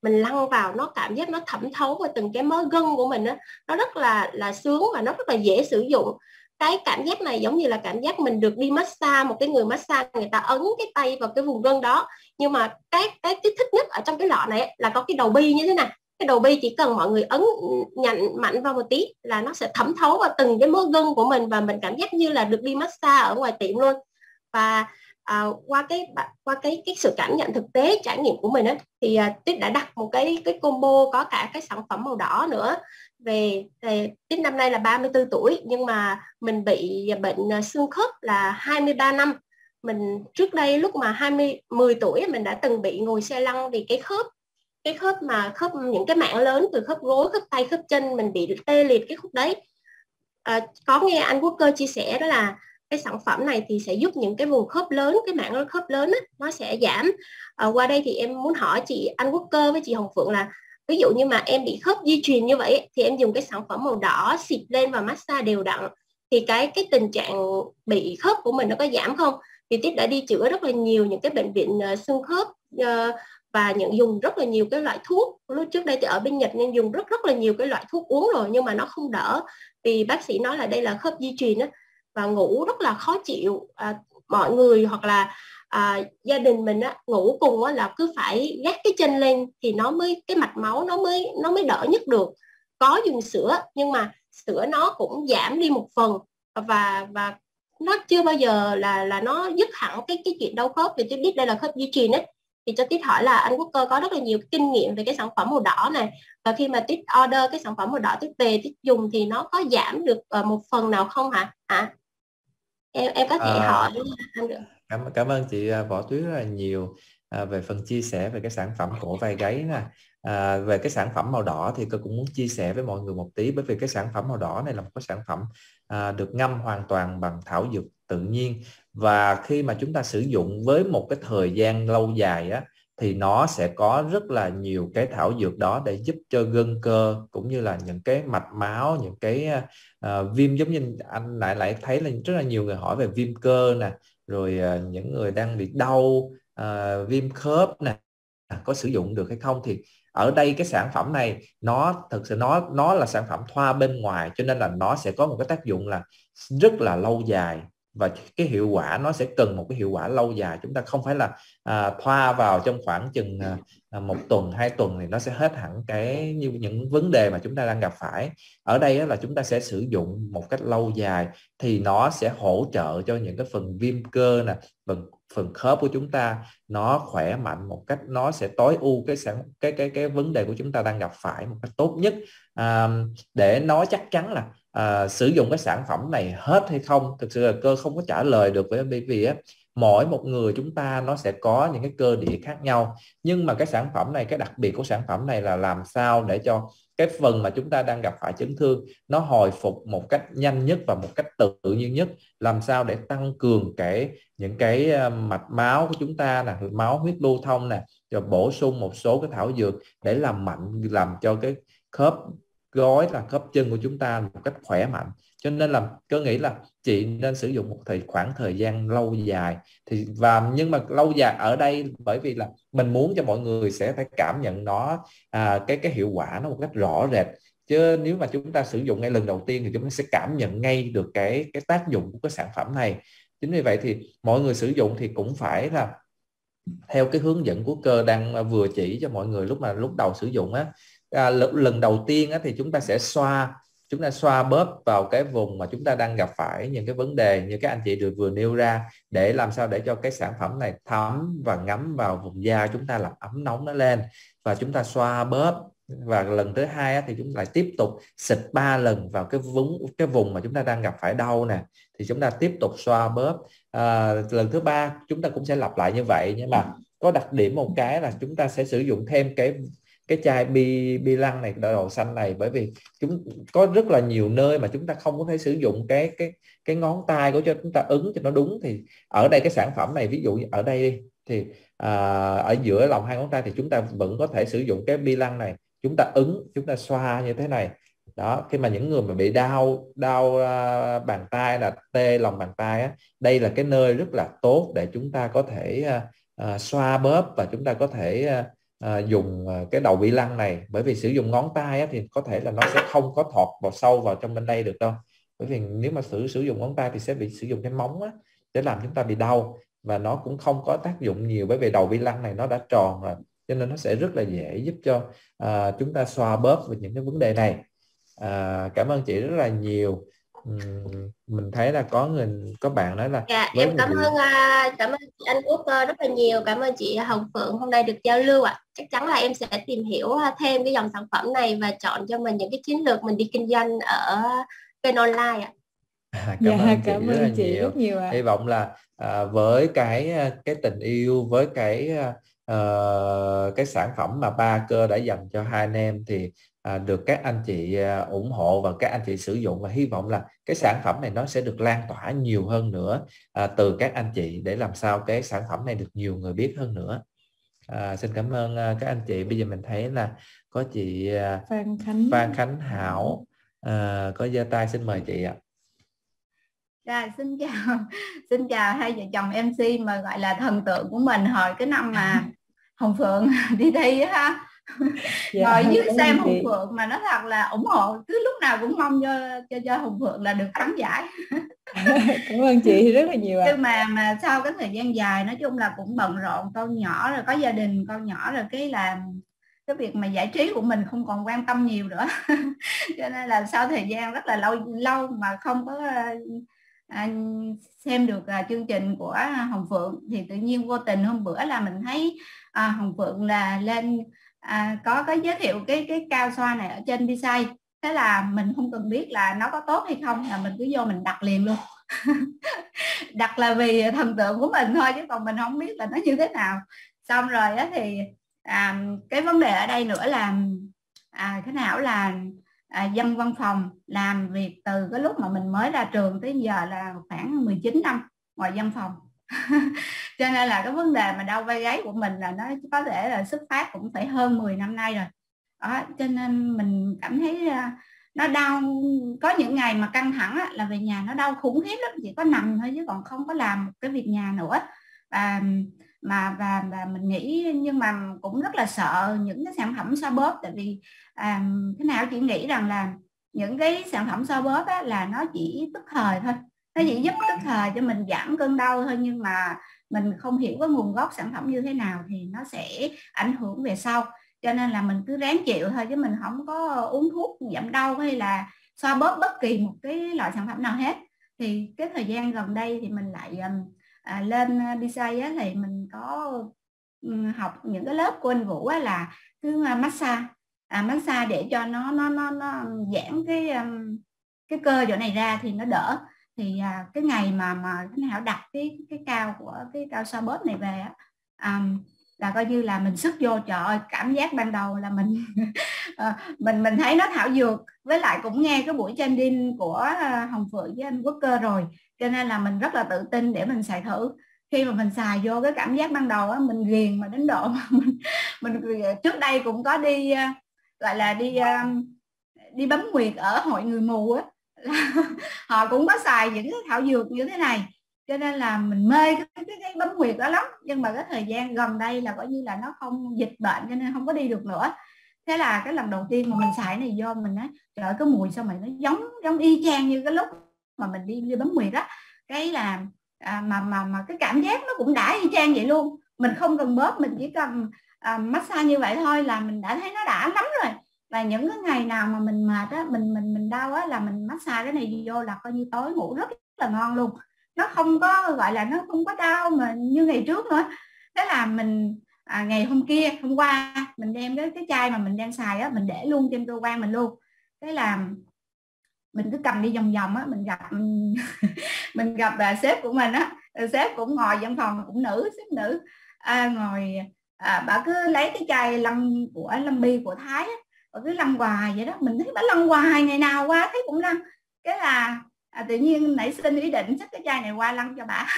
mình lăn vào, nó cảm giác nó thẩm thấu vào từng cái mớ gân của mình á, nó rất là sướng và nó rất là dễ sử dụng. Cái cảm giác này giống như là cảm giác mình được đi massage, một cái người massage người ta ấn cái tay vào cái vùng gân đó. Nhưng mà cái kích thích nhất ở trong cái lọ này là có cái đầu bi như thế này. Cái đầu bi chỉ cần mọi người ấn nhmạnh mạnh vào một tí là nó sẽ thẩm thấu vào từng cái mớ gân của mình, và mình cảm giác như là được đi massage ở ngoài tiệm luôn. Và qua cái sự cảm nhận thực tế trải nghiệm của mình á, thì Tuyết đã đặt một cái combo có cả cái sản phẩm màu đỏ nữa. Về Tuyết năm nay là 34 tuổi nhưng mà mình bị bệnh xương khớp là 23 năm. Mình trước đây lúc mà 10 tuổi mình đã từng bị ngồi xe lăn vì cái khớp những cái mảng lớn từ khớp gối, khớp tay, khớp chân mình bị tê liệt cái khúc đấy. Có nghe anh Quốc Cơ chia sẻ đó là cái sản phẩm này thì sẽ giúp những cái vùng khớp lớn, cái mảng khớp lớn á, nó sẽ giảm. Qua đây thì em muốn hỏi anh Quốc Cơ với chị Hồng Phượng là ví dụ như mà em bị khớp di truyền như vậy thì em dùng cái sản phẩm màu đỏ xịt lên và massage đều đặn thì cái tình trạng bị khớp của mình nó có giảm không? Thì Tuyết đã đi chữa rất là nhiều những cái bệnh viện xương khớp và dùng rất là nhiều cái loại thuốc. Lúc trước đây thì ở bên Nhật nên dùng rất là nhiều cái loại thuốc uống rồi nhưng mà nó không đỡ, vì bác sĩ nói là đây là khớp di truyền á, và ngủ rất là khó chịu. Mọi người hoặc là gia đình mình á, ngủ cùng á, là cứ phải gác cái chân lên thì cái mạch máu nó mới đỡ nhất được. Có dùng sữa nhưng mà sữa nó cũng giảm đi một phần, và nó chưa bao giờ là nó dứt hẳn cái chuyện đau khớp. Vì tôi biết đây là khớp di truyền ấy, thì cho Tuyết hỏi là anh Quốc Cơ có rất là nhiều kinh nghiệm về cái sản phẩm màu đỏ này, và khi mà Tuyết order cái sản phẩm màu đỏ Tuyết về Tuyết dùng thì nó có giảm được một phần nào không hả? Em có thể hỏi anh được. Cảm ơn chị Võ Tuyết rất là nhiều về phần chia sẻ về cái sản phẩm cổ vai gáy nè. Về cái sản phẩm màu đỏ thì tôi cũng muốn chia sẻ với mọi người một tí, bởi vì cái sản phẩm màu đỏ này là một cái sản phẩm được ngâm hoàn toàn bằng thảo dược tự nhiên, và khi mà chúng ta sử dụng với một cái thời gian lâu dài á thì nó sẽ có rất là nhiều cái thảo dược đó để giúp cho gân cơ cũng như là những cái mạch máu, những cái viêm, giống như anh lại thấy là rất là nhiều người hỏi về viêm cơ nè, rồi những người đang bị đau viêm khớp nè, có sử dụng được hay không. Thì ở đây cái sản phẩm này nó thực sự nó là sản phẩm thoa bên ngoài, cho nên là nó sẽ có một cái tác dụng là rất là lâu dài, và cái hiệu quả nó sẽ cần một cái hiệu quả lâu dài. Chúng ta không phải là thoa vào trong khoảng chừng 1 tuần 2 tuần thì nó sẽ hết hẳn như những vấn đề mà chúng ta đang gặp phải. Ở đây là chúng ta sẽ sử dụng một cách lâu dài thì nó sẽ hỗ trợ cho những cái phần viêm cơ nè, phần khớp của chúng ta nó khỏe mạnh một cách, nó sẽ tối ưu cái vấn đề của chúng ta đang gặp phải một cách tốt nhất. Để nói chắc chắn là sử dụng cái sản phẩm này hết hay không, thực sự là Cơ không có trả lời được, bởi vì mỗi một người chúng ta nó sẽ có những cái cơ địa khác nhau. Nhưng mà cái sản phẩm này, cái đặc biệt của sản phẩm này là làm sao để cho cái phần mà chúng ta đang gặp phải chấn thương nó hồi phục một cách nhanh nhất và một cách tự nhiên nhất, làm sao để tăng cường những cái mạch máu của chúng ta nè, máu huyết lưu thông nè, rồi bổ sung một số cái thảo dược để làm mạnh, làm cho cái khớp gối là khớp chân của chúng ta một cách khỏe mạnh. Cho nên là Cơ nghĩ là chị nên sử dụng một khoảng thời gian lâu dài. Nhưng mà lâu dài ở đây bởi vì là mình muốn cho mọi người sẽ phải cảm nhận nó cái hiệu quả nó một cách rõ rệt, chứ nếu mà chúng ta sử dụng ngay lần đầu tiên thì chúng ta sẽ cảm nhận ngay được cái tác dụng của cái sản phẩm này. Chính vì vậy thì mọi người sử dụng thì cũng phải là theo cái hướng dẫn của Cơ đang vừa chỉ cho mọi người lúc đầu sử dụng á. Lần đầu tiên á, thì chúng ta sẽ xoa bóp vào cái vùng mà chúng ta đang gặp phải những cái vấn đề như các anh chị vừa nêu ra, để làm sao để cho cái sản phẩm này thấm và ngấm vào vùng da chúng ta, làm ấm nóng nó lên, và chúng ta xoa bóp. Và lần thứ hai á, thì chúng ta lại tiếp tục xịt 3 lần vào cái vùng mà chúng ta đang gặp phải đau nè, thì chúng ta tiếp tục xoa bóp. Lần thứ ba chúng ta cũng sẽ lặp lại như vậy, nhưng mà có đặc điểm một cái là chúng ta sẽ sử dụng thêm cái chai bi lăng này, đậu xanh này, bởi vì chúng có rất là nhiều nơi mà chúng ta không có thể sử dụng cái ngón tay của cho chúng ta ấn cho nó đúng. Thì ở đây cái sản phẩm này, ví dụ như ở đây đi, thì ở giữa lòng 2 ngón tay thì chúng ta vẫn có thể sử dụng cái bi lăng này, chúng ta ấn, chúng ta xoa như thế này đó. Khi mà những người mà bị đau bàn tay, là tê lòng bàn tay á, đây là cái nơi rất là tốt để chúng ta có thể xoa bóp, và chúng ta có thể dùng cái đầu bi lăng này, bởi vì sử dụng ngón tay á, thì có thể là nó sẽ không có thọt vào sâu vào trong bên đây được đâu, bởi vì nếu mà sử dụng ngón tay thì sẽ bị sử dụng cái móng á, để làm chúng ta bị đau, và nó cũng không có tác dụng nhiều, bởi vì đầu bi lăng này nó đã tròn rồi, cho nên nó sẽ rất là dễ giúp cho chúng ta xoa bóp về những cái vấn đề này. Cảm ơn chị rất là nhiều. Mình thấy là có bạn nói là Dạ, với em cảm ơn chị Anh Quốc rất là nhiều. Cảm ơn chị Hồng Phượng hôm nay được giao lưu ạ. Chắc chắn là em sẽ tìm hiểu thêm cái dòng sản phẩm này và chọn cho mình những cái chiến lược mình đi kinh doanh ở kênh online ạ. Cảm ơn chị Cảm rất ơn là chị nhiều. rất nhiều ạ. Hy vọng là với cái tình yêu, với cái sản phẩm mà Ba Cơ đã dành cho hai anh em thì được các anh chị ủng hộ và các anh chị sử dụng, và hy vọng là cái sản phẩm này nó sẽ được lan tỏa nhiều hơn nữa từ các anh chị, để làm sao cái sản phẩm này được nhiều người biết hơn nữa. Xin cảm ơn các anh chị. Bây giờ mình thấy là có chị Phan Khánh Hảo có giơ tay, xin mời chị ạ. Dạ, xin chào hai vợ chồng MC mà gọi là thần tượng của mình hồi cái năm mà Hồng Phượng đi thi á ha. Ngồi dưới xem Hồng Phượng mà nói thật là ủng hộ, cứ lúc nào cũng mong cho Hồng Phượng là được thắng giải. Cảm ơn chị rất là nhiều ạ. Nhưng mà sau cái thời gian dài nói chung là cũng bận rộn, con nhỏ rồi, có gia đình, con nhỏ rồi, cái là cái việc mà giải trí của mình không còn quan tâm nhiều nữa. Cho nên là sau thời gian rất là lâu mà không có xem được chương trình của Hồng Phượng, thì tự nhiên vô tình hôm bữa là mình thấy Hồng Phượng là lên có giới thiệu cái cao xoa này ở trên B-Side. Thế là mình không cần biết là nó có tốt hay không, là mình cứ vô mình đặt liền luôn. Đặt là vì thần tượng của mình thôi, chứ còn mình không biết là nó như thế nào. Xong rồi á thì cái vấn đề ở đây nữa là cái Hảo là dân văn phòng, làm việc từ cái lúc mà mình mới ra trường tới giờ là khoảng 19 năm ngoài văn phòng. Cho nên là cái vấn đề mà đau vai gáy của mình là nó có thể là xuất phát cũng phải hơn 10 năm nay rồi đó. Cho nên mình cảm thấy nó đau, có những ngày mà căng thẳng á, là về nhà nó đau khủng khiếp lắm, chỉ có nằm thôi chứ còn không có làm một cái việc nhà nữa. Và mình nghĩ, nhưng mà cũng rất là sợ những cái sản phẩm xoa bóp, tại vì cái nào chỉ nghĩ rằng là những cái sản phẩm xoa bóp á, là nó chỉ tức thời thôi, nó chỉ giúp tức thời cho mình giảm cơn đau thôi, nhưng mà mình không hiểu cái nguồn gốc sản phẩm như thế nào thì nó sẽ ảnh hưởng về sau. Cho nên là mình cứ ráng chịu thôi, chứ mình không có uống thuốc giảm đau hay là xoa bóp bất kỳ một cái loại sản phẩm nào hết. Thì cái thời gian gần đây thì mình lại lên B-Side á, thì mình có học những cái lớp của anh Vũ á, là cứ massage để cho nó giãn cái cơ chỗ này ra thì nó đỡ. Thì cái ngày mà cái Hảo đặt cái cao của cái cao xoa bóp này về á, là coi như là mình sức vô, trời ơi, cảm giác ban đầu là mình thấy nó thảo dược, với lại cũng nghe cái buổi training của Hồng Phượng với anh Quốc Cơ rồi, cho nên là mình rất là tự tin để mình xài thử. Khi mà mình xài vô cái cảm giác ban đầu á, mình ghiền mà đến độ mà mình trước đây cũng có đi gọi là đi bấm nguyệt ở hội người mù á, họ cũng có xài những cái thảo dược như thế này, cho nên là mình mê cái bấm nguyệt đó lắm. Nhưng mà cái thời gian gần đây là coi như là nó không dịch bệnh cho nên không có đi được nữa. Thế là cái lần đầu tiên mà mình xài này vô, mình nói trời ơi, cái mùi sao mà nó giống y chang như cái lúc mà mình đi bấm nguyệt á. Cái là mà cái cảm giác nó cũng đã y chang vậy luôn. Mình không cần bóp, mình chỉ cần massage như vậy thôi là mình đã thấy nó đã lắm rồi. Và những cái ngày nào mà mình mệt á, mình đau á, là mình massage cái này vô là coi như tối ngủ rất là ngon luôn. Nó không có gọi là nó không có đau mà như ngày trước nữa. Thế là mình ngày hôm qua mình đem cái chai mà mình đang xài á, mình để luôn trên cơ quan mình luôn. Thế là mình cứ cầm đi vòng vòng á, mình gặp sếp của mình á, sếp cũng ngồi văn phòng, cũng sếp nữ ngồi, bà cứ lấy cái chai Lâm Bi của Thái á, bà cứ lăn hoài vậy đó. Mình thấy bà lăn hoài, ngày nào qua thấy cũng lăn. Cái là tự nhiên nảy sinh ý định xách cái chai này qua lăn cho bà.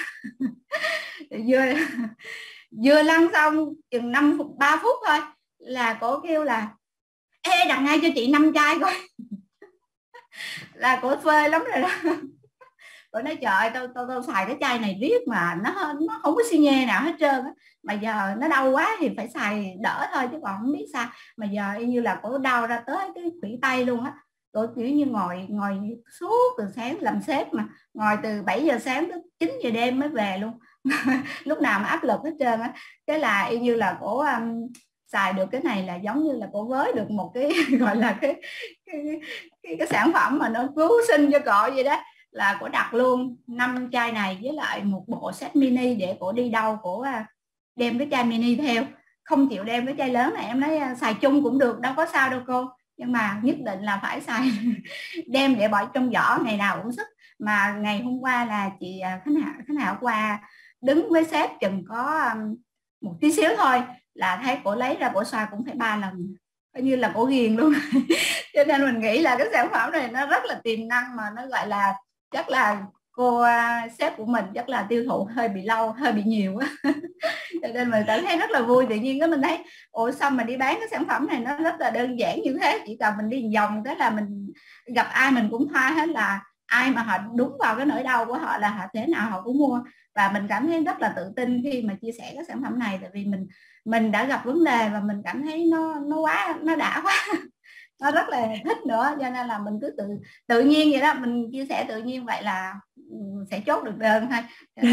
vừa lăn xong chừng 3 phút thôi là cổ kêu là ê, đặt ngay cho chị 5 chai coi. Là cổ phê lắm rồi đó. Rồi nói trời ơi, tôi xài cái chai này riết mà nó không có xi nhê nào hết trơn á, mà giờ nó đau quá thì phải xài đỡ thôi chứ còn không biết sao. Mà giờ y như là cổ đau ra tới cái khuỷu tay luôn á. Tôi kiểu như ngồi suốt từ sáng làm sếp mà ngồi từ 7 giờ sáng tới 9 giờ đêm mới về luôn. Lúc nào mà áp lực hết trơn á. Cái là y như là cổ xài được cái này là giống như là cổ với được một cái gọi là cái sản phẩm mà nó cứu sinh cho cổ vậy đó. Là cổ đặt luôn 5 chai này với lại một bộ set mini để cổ đi đâu cổ đem cái chai mini theo, không chịu đem cái chai lớn này. Em nói xài chung cũng được, đâu có sao đâu cô, nhưng mà nhất định là phải xài đem để bỏ trong giỏ, ngày nào cũng sức. Mà ngày hôm qua là chị Khánh Hảo qua đứng với sếp chừng có một tí xíu thôi là thấy cổ lấy ra cổ xoa cũng phải 3 lần, coi như là cổ ghiền luôn. Cho nên mình nghĩ là cái sản phẩm này nó rất là tiềm năng, mà nó gọi là chắc là cô sếp của mình chắc là tiêu thụ hơi bị lâu, hơi bị nhiều á. Cho nên mình cảm thấy rất là vui. Tự nhiên cái mình thấy ủa sao mà đi bán cái sản phẩm này nó rất là đơn giản như thế, chỉ cần mình đi vòng cái là mình gặp ai mình cũng thoa hết, là ai mà họ đúng vào cái nỗi đau của họ là họ thế nào họ cũng mua. Và mình cảm thấy rất là tự tin khi mà chia sẻ cái sản phẩm này, tại vì mình đã gặp vấn đề và mình cảm thấy nó đã quá. Nó rất là thích nữa, cho nên là mình cứ tự nhiên vậy đó, mình chia sẻ tự nhiên vậy là sẽ chốt được đơn thôi.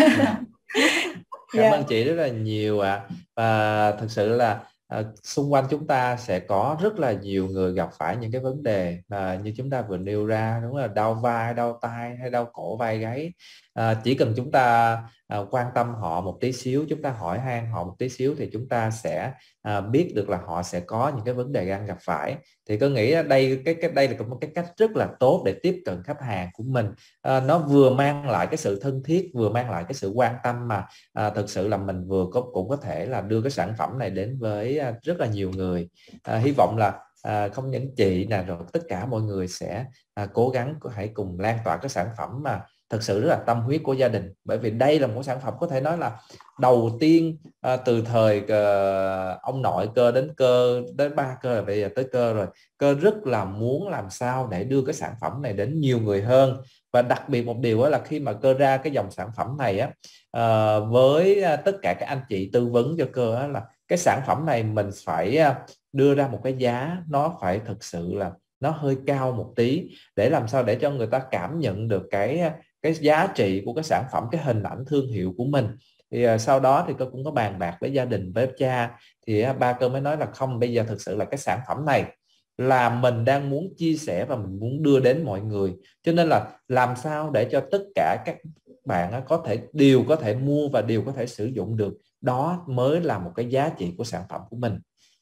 Cảm ơn chị rất là nhiều ạ. Và thực sự là xung quanh chúng ta sẽ có rất là nhiều người gặp phải những cái vấn đề như chúng ta vừa nêu ra, đúng là đau vai, đau tai hay đau cổ vai gáy. Chỉ cần chúng ta quan tâm họ một tí xíu, chúng ta hỏi han họ một tí xíu thì chúng ta sẽ biết được là họ sẽ có những cái vấn đề đang gặp phải. Thì tôi nghĩ đây là một cái cách rất là tốt để tiếp cận khách hàng của mình. Nó vừa mang lại cái sự thân thiết, vừa mang lại cái sự quan tâm, mà thực sự là mình cũng có thể là đưa cái sản phẩm này đến với rất là nhiều người. Hy vọng là không những chị nè, rồi tất cả mọi người sẽ cố gắng hãy cùng lan tỏa cái sản phẩm mà thật sự rất là tâm huyết của gia đình. Bởi vì đây là một sản phẩm có thể nói là đầu tiên từ thời ông nội Cơ đến ba Cơ, là bây giờ tới Cơ rồi. Cơ rất là muốn làm sao để đưa cái sản phẩm này đến nhiều người hơn. Và đặc biệt một điều đó là khi mà Cơ ra cái dòng sản phẩm này á, với tất cả các anh chị tư vấn cho Cơ á, là cái sản phẩm này mình phải đưa ra một cái giá nó phải thực sự là nó hơi cao một tí, để làm sao để cho người ta cảm nhận được cái giá trị của cái sản phẩm, cái hình ảnh thương hiệu của mình. Thì sau đó thì Cơ cũng có bàn bạc với gia đình, với cha, thì ba Cơ mới nói là không, bây giờ thực sự là cái sản phẩm này là mình đang muốn chia sẻ và mình muốn đưa đến mọi người, cho nên là làm sao để cho tất cả các bạn đều có thể mua và đều có thể sử dụng được, đó mới là một cái giá trị của sản phẩm của mình.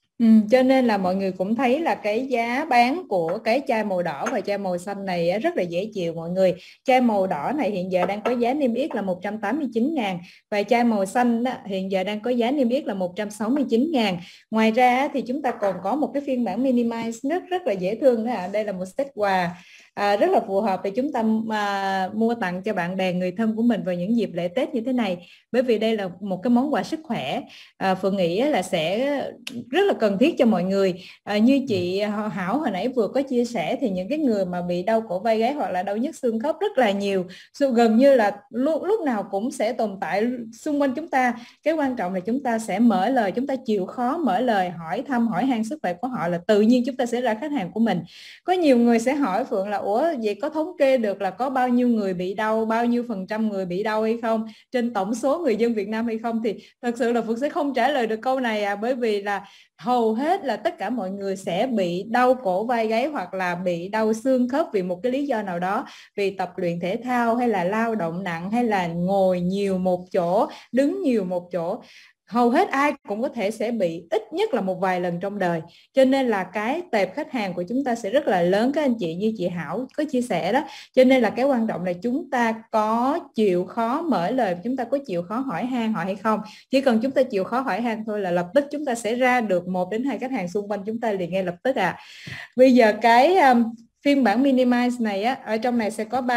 Cho nên là mọi người cũng thấy là cái giá bán của cái chai màu đỏ và chai màu xanh này rất là dễ chịu mọi người. Chai màu đỏ này hiện giờ đang có giá niêm yết là 189.000 và chai màu xanh hiện giờ đang có giá niêm yết là 169.000. Ngoài ra thì chúng ta còn có một cái phiên bản Minimize rất là dễ thương đó. Đây là một set quà rất là phù hợp để chúng ta mua tặng cho bạn bè, người thân của mình vào những dịp lễ Tết như thế này. Bởi vì đây là một cái món quà sức khỏe, Phượng nghĩ là sẽ rất là cần thiết cho mọi người. Như chị Hảo hồi nãy vừa có chia sẻ thì những cái người mà bị đau cổ vai gáy hoặc là đau nhức xương khớp rất là nhiều, gần như là lúc nào cũng sẽ tồn tại xung quanh chúng ta. Cái quan trọng là chúng ta sẽ mở lời, chúng ta chịu khó mở lời hỏi thăm, hỏi han sức khỏe của họ, là tự nhiên chúng ta sẽ ra khách hàng của mình. Có nhiều người sẽ hỏi Phượng là ủa vậy có thống kê được là có bao nhiêu người bị đau, bao nhiêu % người bị đau hay không, trên tổng số người dân Việt Nam hay không? Thì thật sự là Phượng sẽ không trả lời được câu này bởi vì là hầu hết là tất cả mọi người sẽ bị đau cổ vai gáy hoặc là bị đau xương khớp vì một cái lý do nào đó, vì tập luyện thể thao hay là lao động nặng hay là ngồi nhiều một chỗ, đứng nhiều một chỗ. Hầu hết ai cũng có thể sẽ bị ít nhất là một vài lần trong đời. Cho nên là cái tệp khách hàng của chúng ta sẽ rất là lớn, các anh chị như chị Hảo có chia sẻ đó. Cho nên là cái quan trọng là chúng ta có chịu khó mở lời, chúng ta có chịu khó hỏi han họ hay không. Chỉ cần chúng ta chịu khó hỏi han thôi là lập tức chúng ta sẽ ra được 1 đến 2 khách hàng xung quanh chúng ta liền ngay lập tức Bây giờ cái phiên bản Minimize này ở trong này sẽ có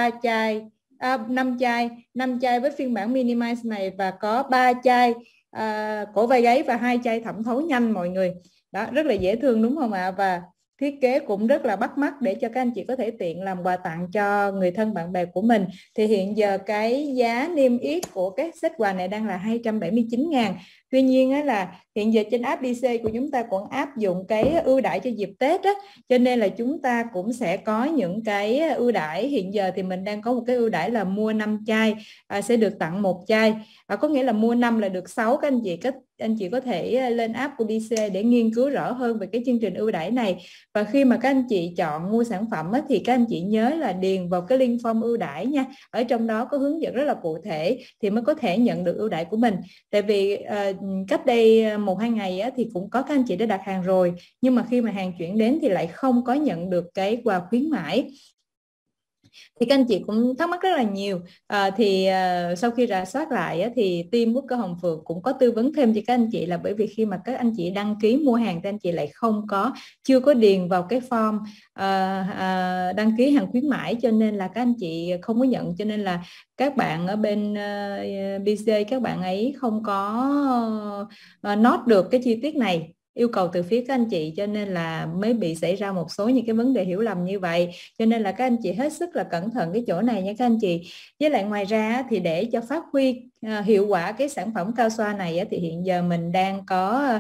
5 chai với phiên bản Minimize này, và có 3 chai cổ vai gáy và 2 chai thẩm thấu nhanh mọi người. Đó, rất là dễ thương đúng không ạ? Và thiết kế cũng rất là bắt mắt để cho các anh chị có thể tiện làm quà tặng cho người thân bạn bè của mình. Thì hiện giờ cái giá niêm yết của cái set quà này đang là 279.000. Tuy nhiên á, là hiện giờ trên app BC của chúng ta cũng áp dụng cái ưu đãi cho dịp Tết á, cho nên là chúng ta cũng sẽ có những cái ưu đãi. Hiện giờ thì mình đang có một cái ưu đãi là mua 5 chai sẽ được tặng 1 chai, có nghĩa là mua 5 là được 6. Các anh chị có thể lên app của BC để nghiên cứu rõ hơn về cái chương trình ưu đãi này. Và khi mà các anh chị chọn mua sản phẩm á, thì các anh chị nhớ là điền vào cái link form ưu đãi nha. Ở trong đó có hướng dẫn rất là cụ thể thì mới có thể nhận được ưu đãi của mình. Tại vì cách đây 1-2 ngày á, thì cũng có các anh chị đã đặt hàng rồi, nhưng mà khi mà hàng chuyển đến thì lại không có nhận được cái quà khuyến mãi. Thì các anh chị cũng thắc mắc rất là nhiều. Sau khi rà soát lại thì team Quốc Cơ Hồng Phượng cũng có tư vấn thêm cho các anh chị là bởi vì khi mà các anh chị đăng ký mua hàng thì anh chị lại chưa có điền vào cái form đăng ký hàng khuyến mãi, cho nên là các anh chị không có nhận. Cho nên là các bạn ở bên BC các bạn ấy không có note được cái chi tiết này, yêu cầu từ phía các anh chị, cho nên là mới bị xảy ra một số những cái vấn đề hiểu lầm như vậy. Cho nên là các anh chị hết sức là cẩn thận cái chỗ này nha các anh chị. Với lại ngoài ra thì để cho phát huy hiệu quả cái sản phẩm cao xoa này thì hiện giờ mình đang có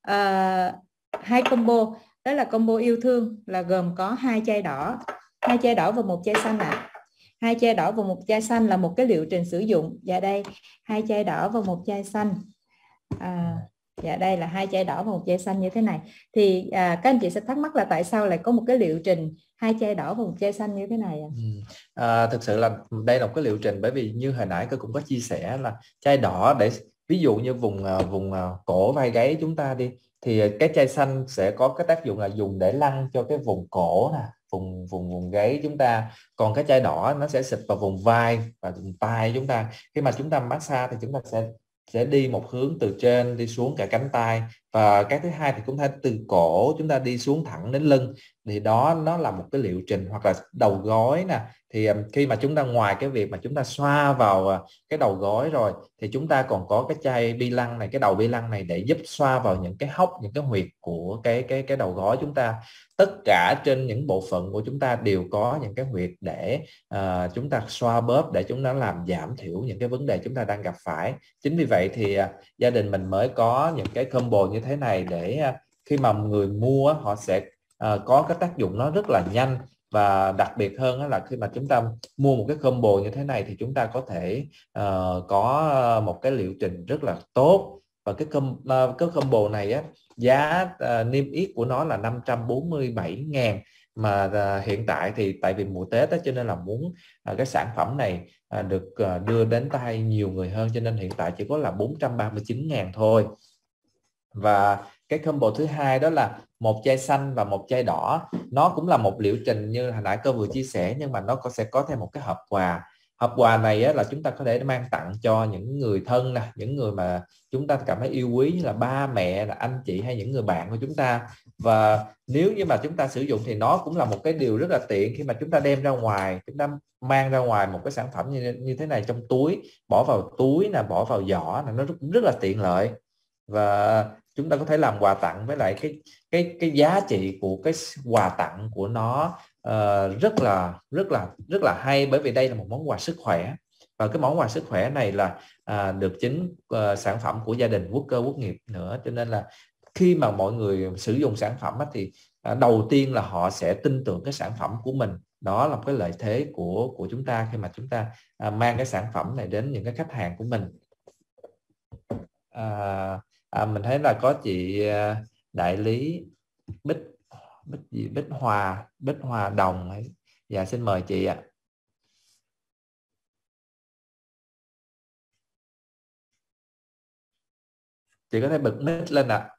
2 combo. Đó là combo yêu thương, là gồm có 2 chai đỏ và 1 chai xanh ạ. 2 chai đỏ và 1 chai xanh là một cái liệu trình sử dụng. Dạ đây, 2 chai đỏ và 1 chai xanh. Dạ đây là 2 chai đỏ và 1 chai xanh như thế này. Thì các anh chị sẽ thắc mắc là tại sao lại có một cái liệu trình 2 chai đỏ và 1 chai xanh như thế này Thực sự là đây là một cái liệu trình, bởi vì như hồi nãy tôi cũng có chia sẻ là chai đỏ để ví dụ như vùng cổ vai gáy chúng ta đi, thì cái chai xanh sẽ có cái tác dụng là dùng để lăn cho cái vùng cổ nè, vùng gáy chúng ta. Còn cái chai đỏ nó sẽ xịt vào vùng vai và vùng tai chúng ta. Khi mà chúng ta massage thì chúng ta sẽ đi một hướng từ trên đi xuống cả cánh tay, và cái thứ hai thì cũng thể từ cổ chúng ta đi xuống thẳng đến lưng. Thì đó nó là một cái liệu trình. Hoặc là đầu gối nè, thì khi mà chúng ta ngoài cái việc mà chúng ta xoa vào cái đầu gối rồi thì chúng ta còn có cái chai bi lăng này, cái đầu bi lăng này để giúp xoa vào những cái hốc, những cái huyệt của cái đầu gối chúng ta. Tất cả trên những bộ phận của chúng ta đều có những cái huyệt để chúng ta xoa bóp, để chúng ta làm giảm thiểu những cái vấn đề chúng ta đang gặp phải. Chính vì vậy thì gia đình mình mới có những cái combo như thế này, để khi mà người mua họ sẽ có cái tác dụng nó rất là nhanh. Và đặc biệt hơn là khi mà chúng ta mua một cái combo như thế này thì chúng ta có thể có một cái liệu trình rất là tốt. Và cái combo này giá niêm yết của nó là 547.000, mà hiện tại thì tại vì mùa Tết cho nên là muốn cái sản phẩm này được đưa đến tay nhiều người hơn, cho nên hiện tại chỉ có là 439.000 thôi. Và cái combo thứ hai đó là 1 chai xanh và 1 chai đỏ. Nó cũng là một liệu trình như hồi nãy cô vừa chia sẻ, nhưng mà nó sẽ có thêm một cái hộp quà. Hộp quà này là chúng ta có thể mang tặng cho những người thân nè, những người mà chúng ta cảm thấy yêu quý, như là ba mẹ, là anh chị hay những người bạn của chúng ta. Và nếu như mà chúng ta sử dụng thì nó cũng là một cái điều rất là tiện khi mà chúng ta đem ra ngoài, chúng ta mang ra ngoài một cái sản phẩm như thế này trong túi, bỏ vào túi nè, bỏ vào giỏ là nó cũng rất là tiện lợi. Và chúng ta có thể làm quà tặng, với lại cái giá trị của cái quà tặng của nó rất là hay, bởi vì đây là một món quà sức khỏe. Và cái món quà sức khỏe này là được chính sản phẩm của gia đình Quốc Cơ Quốc Nghiệp nữa. Cho nên là khi mà mọi người sử dụng sản phẩm thì đầu tiên là họ sẽ tin tưởng cái sản phẩm của mình. Đó là một cái lợi thế của chúng ta khi mà chúng ta mang cái sản phẩm này đến những cái khách hàng của mình. Mình thấy là có chị đại lý Bích Hòa Đồng ấy. Dạ xin mời chị ạ. Chị có thể bật mic lên ạ.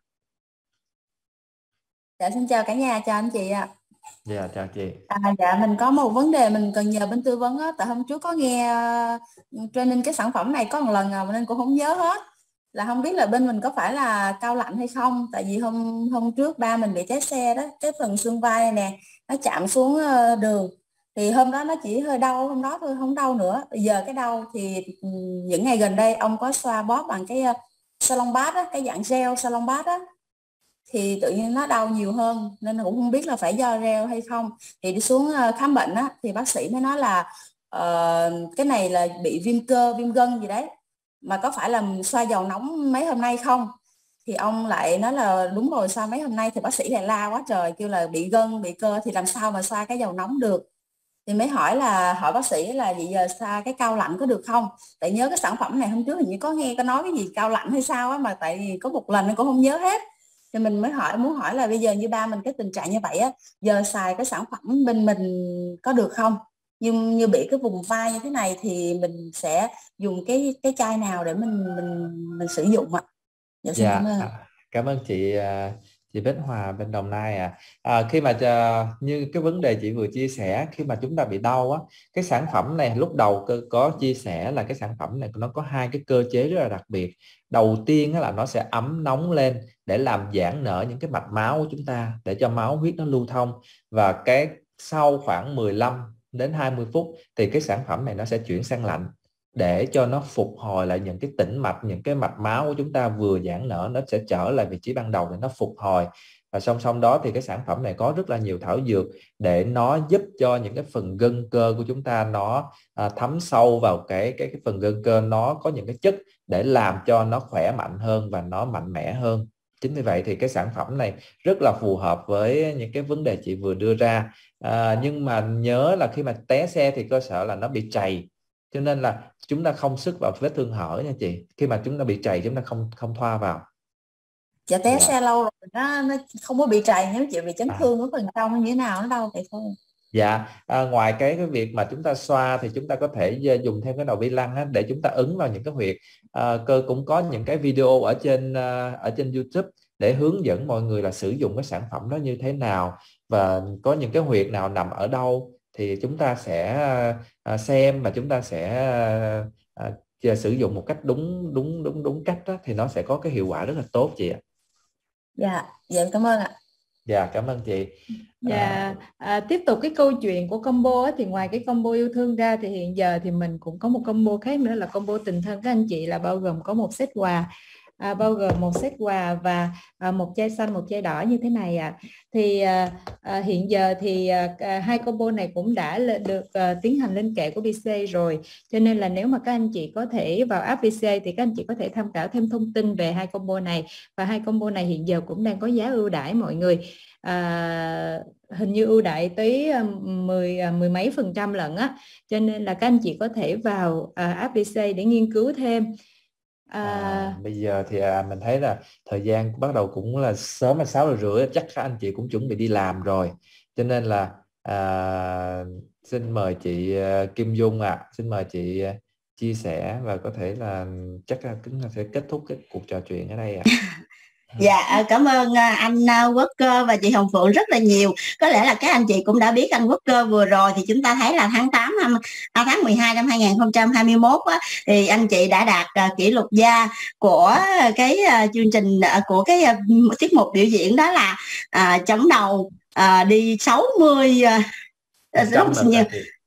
Dạ xin chào cả nhà, chào anh chị ạ. Dạ chào chị. Dạ mình có một vấn đề mình cần nhờ bên tư vấn á. Tại hôm trước có nghe training cái sản phẩm này có một lần nên cũng không nhớ hết. Là không biết là bên mình có phải là cao lạnh hay không. Tại vì hôm trước ba mình bị cháy xe đó, cái phần xương vai này nè nó chạm xuống đường. Thì hôm đó nó chỉ hơi đau, hôm đó thôi, không đau nữa. Bây giờ cái đau thì những ngày gần đây ông có xoa bóp bằng cái salon bath á, cái dạng gel salon bath á. thì tự nhiên nó đau nhiều hơn, nên cũng không biết là phải do reo hay không. Thì đi xuống khám bệnh á, thì bác sĩ mới nói là cái này là bị viêm cơ, viêm gân gì đấy, mà có phải là xoa dầu nóng mấy hôm nay không? Thì ông lại nói là đúng rồi, xoa mấy hôm nay. Thì bác sĩ lại la quá trời, kêu là bị gân, bị cơ thì làm sao mà xoa cái dầu nóng được. Thì mới hỏi bác sĩ là vậy giờ xoa cái cao lạnh có được không? Tại nhớ cái sản phẩm này hôm trước hình như có nói cái gì cao lạnh hay sao á, mà tại vì có một lần nên cũng không nhớ hết. Thì mình mới muốn hỏi là bây giờ như ba mình cái tình trạng như vậy á, giờ xài cái sản phẩm bên mình có được không? Như bị cái vùng vai như thế này thì mình sẽ dùng cái chai nào để mình sử dụng ạ? Dạ, xin cảm ơn. Cảm ơn chị Bích Hòa bên Đồng Nai khi mà như cái vấn đề chị vừa chia sẻ, khi mà chúng ta bị đau á, cái sản phẩm này lúc đầu có chia sẻ là cái sản phẩm này nó có hai cái cơ chế rất là đặc biệt. Đầu tiên là nó sẽ ấm nóng lên để làm giãn nở những cái mạch máu của chúng ta, để cho máu huyết nó lưu thông, và cái sau khoảng 15 đến 20 phút thì cái sản phẩm này nó sẽ chuyển sang lạnh để cho nó phục hồi lại những cái tĩnh mạch, những cái mạch máu của chúng ta vừa giãn nở nó sẽ trở lại vị trí ban đầu để nó phục hồi. Và song song đó thì cái sản phẩm này có rất là nhiều thảo dược để nó giúp cho những cái phần gân cơ của chúng ta nó thấm sâu vào cái phần gân cơ, nó có những cái chất để làm cho nó khỏe mạnh hơn và nó mạnh mẽ hơn. Chính vì vậy thì cái sản phẩm này rất là phù hợp với những cái vấn đề chị vừa đưa ra. Nhưng mà nhớ là khi mà té xe thì cơ sở là nó bị trầy, cho nên là chúng ta không sức vào vết thương hở nha chị. Khi mà chúng ta bị trầy chúng ta không thoa vào. Dạ té xe lâu rồi nó không có bị trầy, nếu chị bị chấn thương ở phần trong như thế nào nó đau vậy thôi. Dạ, ngoài cái việc mà chúng ta xoa thì chúng ta có thể dùng thêm cái đầu bi lăng á, để chúng ta ấn vào những cái huyệt. Cơ cũng có những cái video ở trên YouTube để hướng dẫn mọi người là sử dụng cái sản phẩm đó như thế nào, và có những cái huyệt nào nằm ở đâu thì chúng ta sẽ xem và chúng ta sẽ sử dụng một cách đúng cách đó, thì nó sẽ có cái hiệu quả rất là tốt chị ạ. Dạ, cảm ơn ạ. Dạ, cảm ơn chị. Tiếp tục cái câu chuyện của combo thì ngoài cái combo yêu thương ra thì hiện giờ thì mình cũng có một combo khác nữa là combo tình thân các anh chị, là bao gồm có một set quà, bao gồm một set quà và một chai xanh, một chai đỏ như thế này Thì hiện giờ thì hai combo này cũng đã được tiến hành lên kệ của BC rồi, cho nên là nếu mà các anh chị có thể vào app BC thì các anh chị có thể tham khảo thêm thông tin về hai combo này. Và hai combo này hiện giờ cũng đang có giá ưu đãi mọi người, hình như ưu đãi tới mười mấy % lận á, cho nên là các anh chị có thể vào app BC để nghiên cứu thêm. Bây giờ thì mình thấy là thời gian bắt đầu cũng là sớm, là 6:30, chắc các anh chị cũng chuẩn bị đi làm rồi, cho nên là xin mời chị Kim Dung xin mời chị chia sẻ, và có thể là chắc là chúng ta sẽ kết thúc cái cuộc trò chuyện ở đây Dạ, cảm ơn anh Quốc Cơ và chị Hồng Phượng rất là nhiều. Có lẽ là các anh chị cũng đã biết anh Quốc Cơ vừa rồi thì chúng ta thấy là tháng 12 năm 2021 thì anh chị đã đạt kỷ lục gia của cái chương trình, của cái tiết mục biểu diễn, đó là chống đầu đi 60